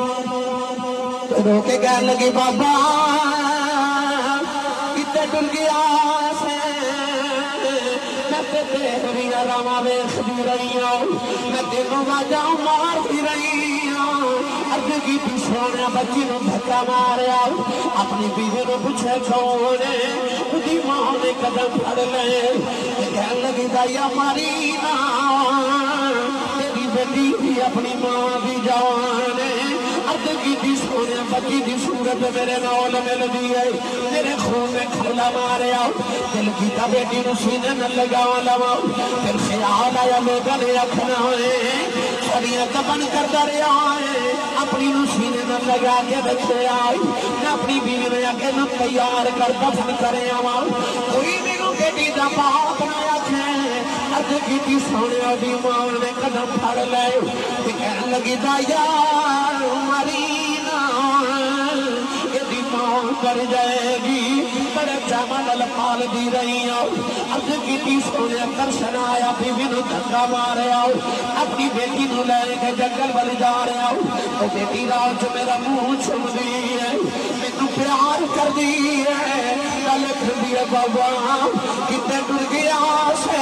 رو کے کہہ لگی بابا کتے ڈر گیا سے میں تیری راما ویکھ دی رہی ہوں میں تینوں واجا مار دی رہی ہوں عرض کی دی سونے بچی نے دھکا ماریا اپنی بیوی نے پوچھے کون ہے دی ماں نے قدم پھڑ لے کہنے لگی دایا ماری نا تیری بیٹی بھی اپنی ماں بھی جان ہے عرض کی دی سونے بچی دی صورت میرے نال مل دی ہے میرے خون میں کھلا ماریا دل کی تا بیٹی نو سینے نہ لگاواں لواں پھر خیال آیا لوگاں نے آکھنا ہے چھڑیاں دبن کردا رہیا ہے اپنی نو سینے نہ لگا کے رکھے آئی میں اپنی بیوی نے آکے نو تیار کر دفن کرے آواں کوئی میرے بیٹی دا باپ نہ آکھے عرض کی دی سونے دی ماں نے قدم پھڑ لے کہنے لگی دایا مرینا یہ دی ماں کر جائے گی بڑے چامل پال دی رہی ہوں عرض کی دی سونے کرشن آیا بیوی نو دھکا مارے آؤ اپنی بیٹی نو لے کے جنگل والی جا رہے آؤ تو بیٹی رات میرا منہ چھم دی ہے میں پیار کر دی ہے لکھ دی بابا کتے ڈر گیا سے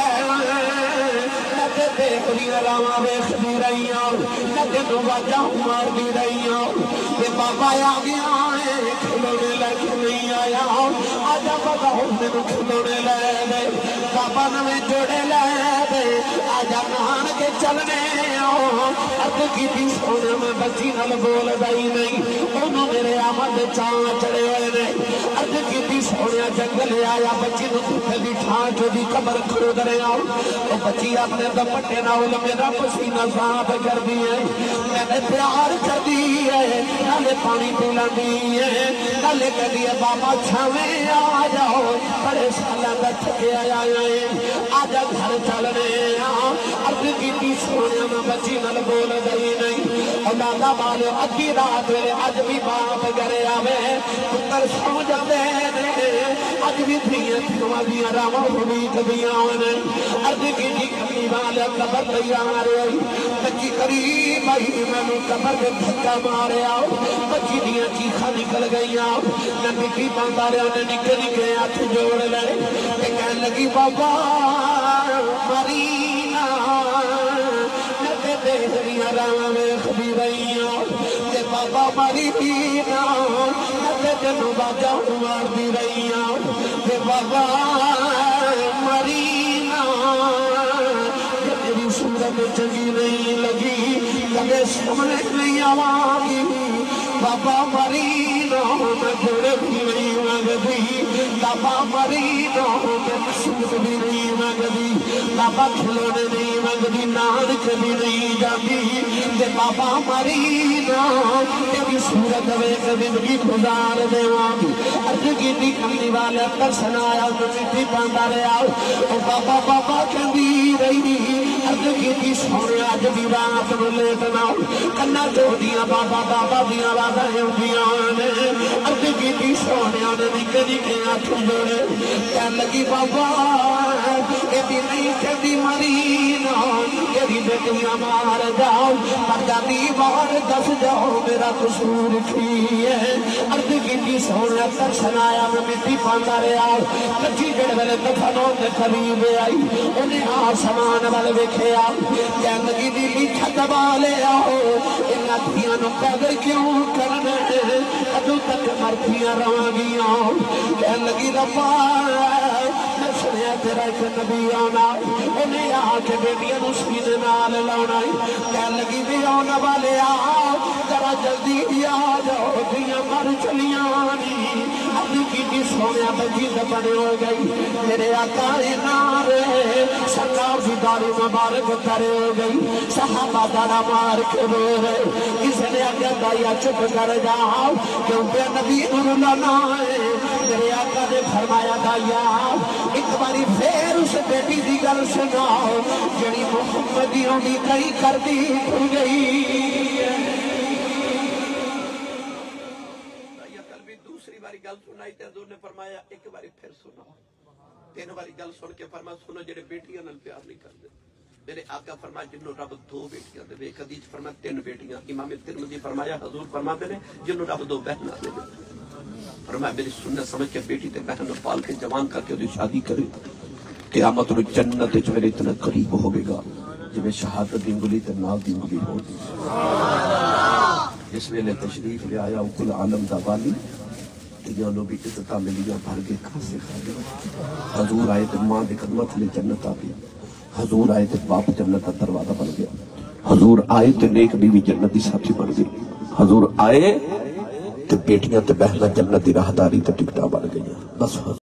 لگے دیکھنی راما ویکھ دی رہی ہوں لگے تو واجہ مار دی رہی ہوں کہ بابا آ گیا ہے کھلونے لے کے نہیں آیا آجا بابا میرے کھلونے لے دے بابا نویں جوڑے لے دے آجا نہان کے چلنے عرض کی دی سونے میں بچی نال بول دائی نہیں انہوں میرے آمد چاں چڑے ہوئے نہیں عرض کی دی سونے جنگل آیا بچی نو کتے دی ٹھان جو دی قبر کھرود رہے آؤ تو بچی اپنے دپٹے ناول میرا پسینہ صاف کر دی ہے میں نے پیار کر دی ہے نالے پانی پیلا دی ہے نالے کر دی ہے بابا چھاویں آ جاؤ بڑے سالہ کا تھکے آیا ہے آجا گھر چلنے عرض کی دی سونے میں بچی نل بول گئی نہیں اولادا مالے ادھی رات ویلے اج بھی باپ گرے آوے پتر سو جاندے نے اج بھی دھیاں تھوا دیاں راواں ہوئی کبھی آون عرض کی دی کمی والے قبر تیار ہوئی بچی قریب آئی مینوں قبر دے دھکا ماریا بچی دیاں چیخاں نکل گئیاں میں مٹی پاندا رہیا نے نکے نکے ہاتھ جوڑ لے تے کہن لگی بابا مرینا تے دیکھنیاں راواں ویکھ دی رہی ہوں تے بابا مرینا تے تینوں باجا مار دی رہی ہوں تے بابا مرینا تیری صورت چنگی نہیں لگی کبھی سامنے نہیں آواں گی بابا مرینا میں جوڑے بھی نہیں مانگدی بابا مرینا میں سوٹ بھی نہیں مانگدی بابا کھلونے نہیں مانگدی نان کبھی نہیں جاتی تے بابا مرینا تیری صورت ویکھ زندگی گزار دیواں عرض کیتی کملی والے درشن آیا تو مٹی پاندا رہیا او بابا بابا کہندی رہی عرض کیتی سونے اج بھی رات نو لیٹ نہ کنا جوڑیاں بابا بابا دیاں واداں ہوندیاں نے عرض کیتی سونے نے نکے نکے ہاتھ جوڑے کہن لگی بابا اے بھی نہیں کہندی مرینا تیری بیٹیاں مار جاؤ پر جاتی بار دس جاؤ میرا قصور کی ہے عرض کیتی سونے درشن آیا میں مٹی پاندا رہیا کچی جڑ ویلے دفنوں دے قریب آئی انہیں آسمان وال ویکھیا کہن لگی دلی چھت والے آؤ انہاں دھیاں نو پیدل کیوں کرنا کدوں تک مرتیاں رواں گیاں کہن لگی ربا میں سنیا تیرا ایک نبی آنا انہیں آ کے بیٹیاں نو سینے نال لاؤنا کہن لگی بھی آنا والے آؤ ذرا جلدی آ جاؤ دھیاں مر چلیاں نہیں شادی کی سونے بجی بڑے ہو گئی میرے آقا نارے سرکار کی داری مبارک کرے ہو گئی صحابہ دارا مار کے رو رہے کسی نے آگے دایا چپ کر جاؤ کیونکہ نبی نور اللہ ہے میرے آقا نے فرمایا دایا ایک باری پھر اس بیٹی دی گل سناؤ جڑی محمدیوں دی کئی کر دی کھل گئی دوسری باری گل سنائی تے حضور نے فرمایا ایک باری پھر سناؤ تین باری گل سن کے فرمایا سنو جڑے بیٹیاں نال پیار نہیں کرتے میرے آقا فرمایا جنوں رب دو بیٹیاں دے ایک حدیث فرمایا تین بیٹیاں امام ترمذی فرمایا حضور فرماتے نے جنوں رب دو بہناں دے فرمایا میری سنت سمجھ کے بیٹی تے بہن نو پال کے جوان کر کے دی شادی کرے قیامت نو جنت وچ میرے اتنا قریب ہوے گا جویں شہادت دی انگلی تے نال دی انگلی ہوگی اس ویلے تشریف لے آیا کل عالم دا والی تیانو بھی عزتہ ملیاں بھر کے کھاسے خالی حضور آئے تے ماں دے خدمت لے جنت آ گیا حضور آئے تے باپ جنت کا دروازہ بن گیا حضور آئے تے نیک بیوی جنت دی ساتھی بن گئی حضور آئے تے بیٹیاں تے بہناں جنت دی راہداری تے ٹکٹاں بن گئیاں بس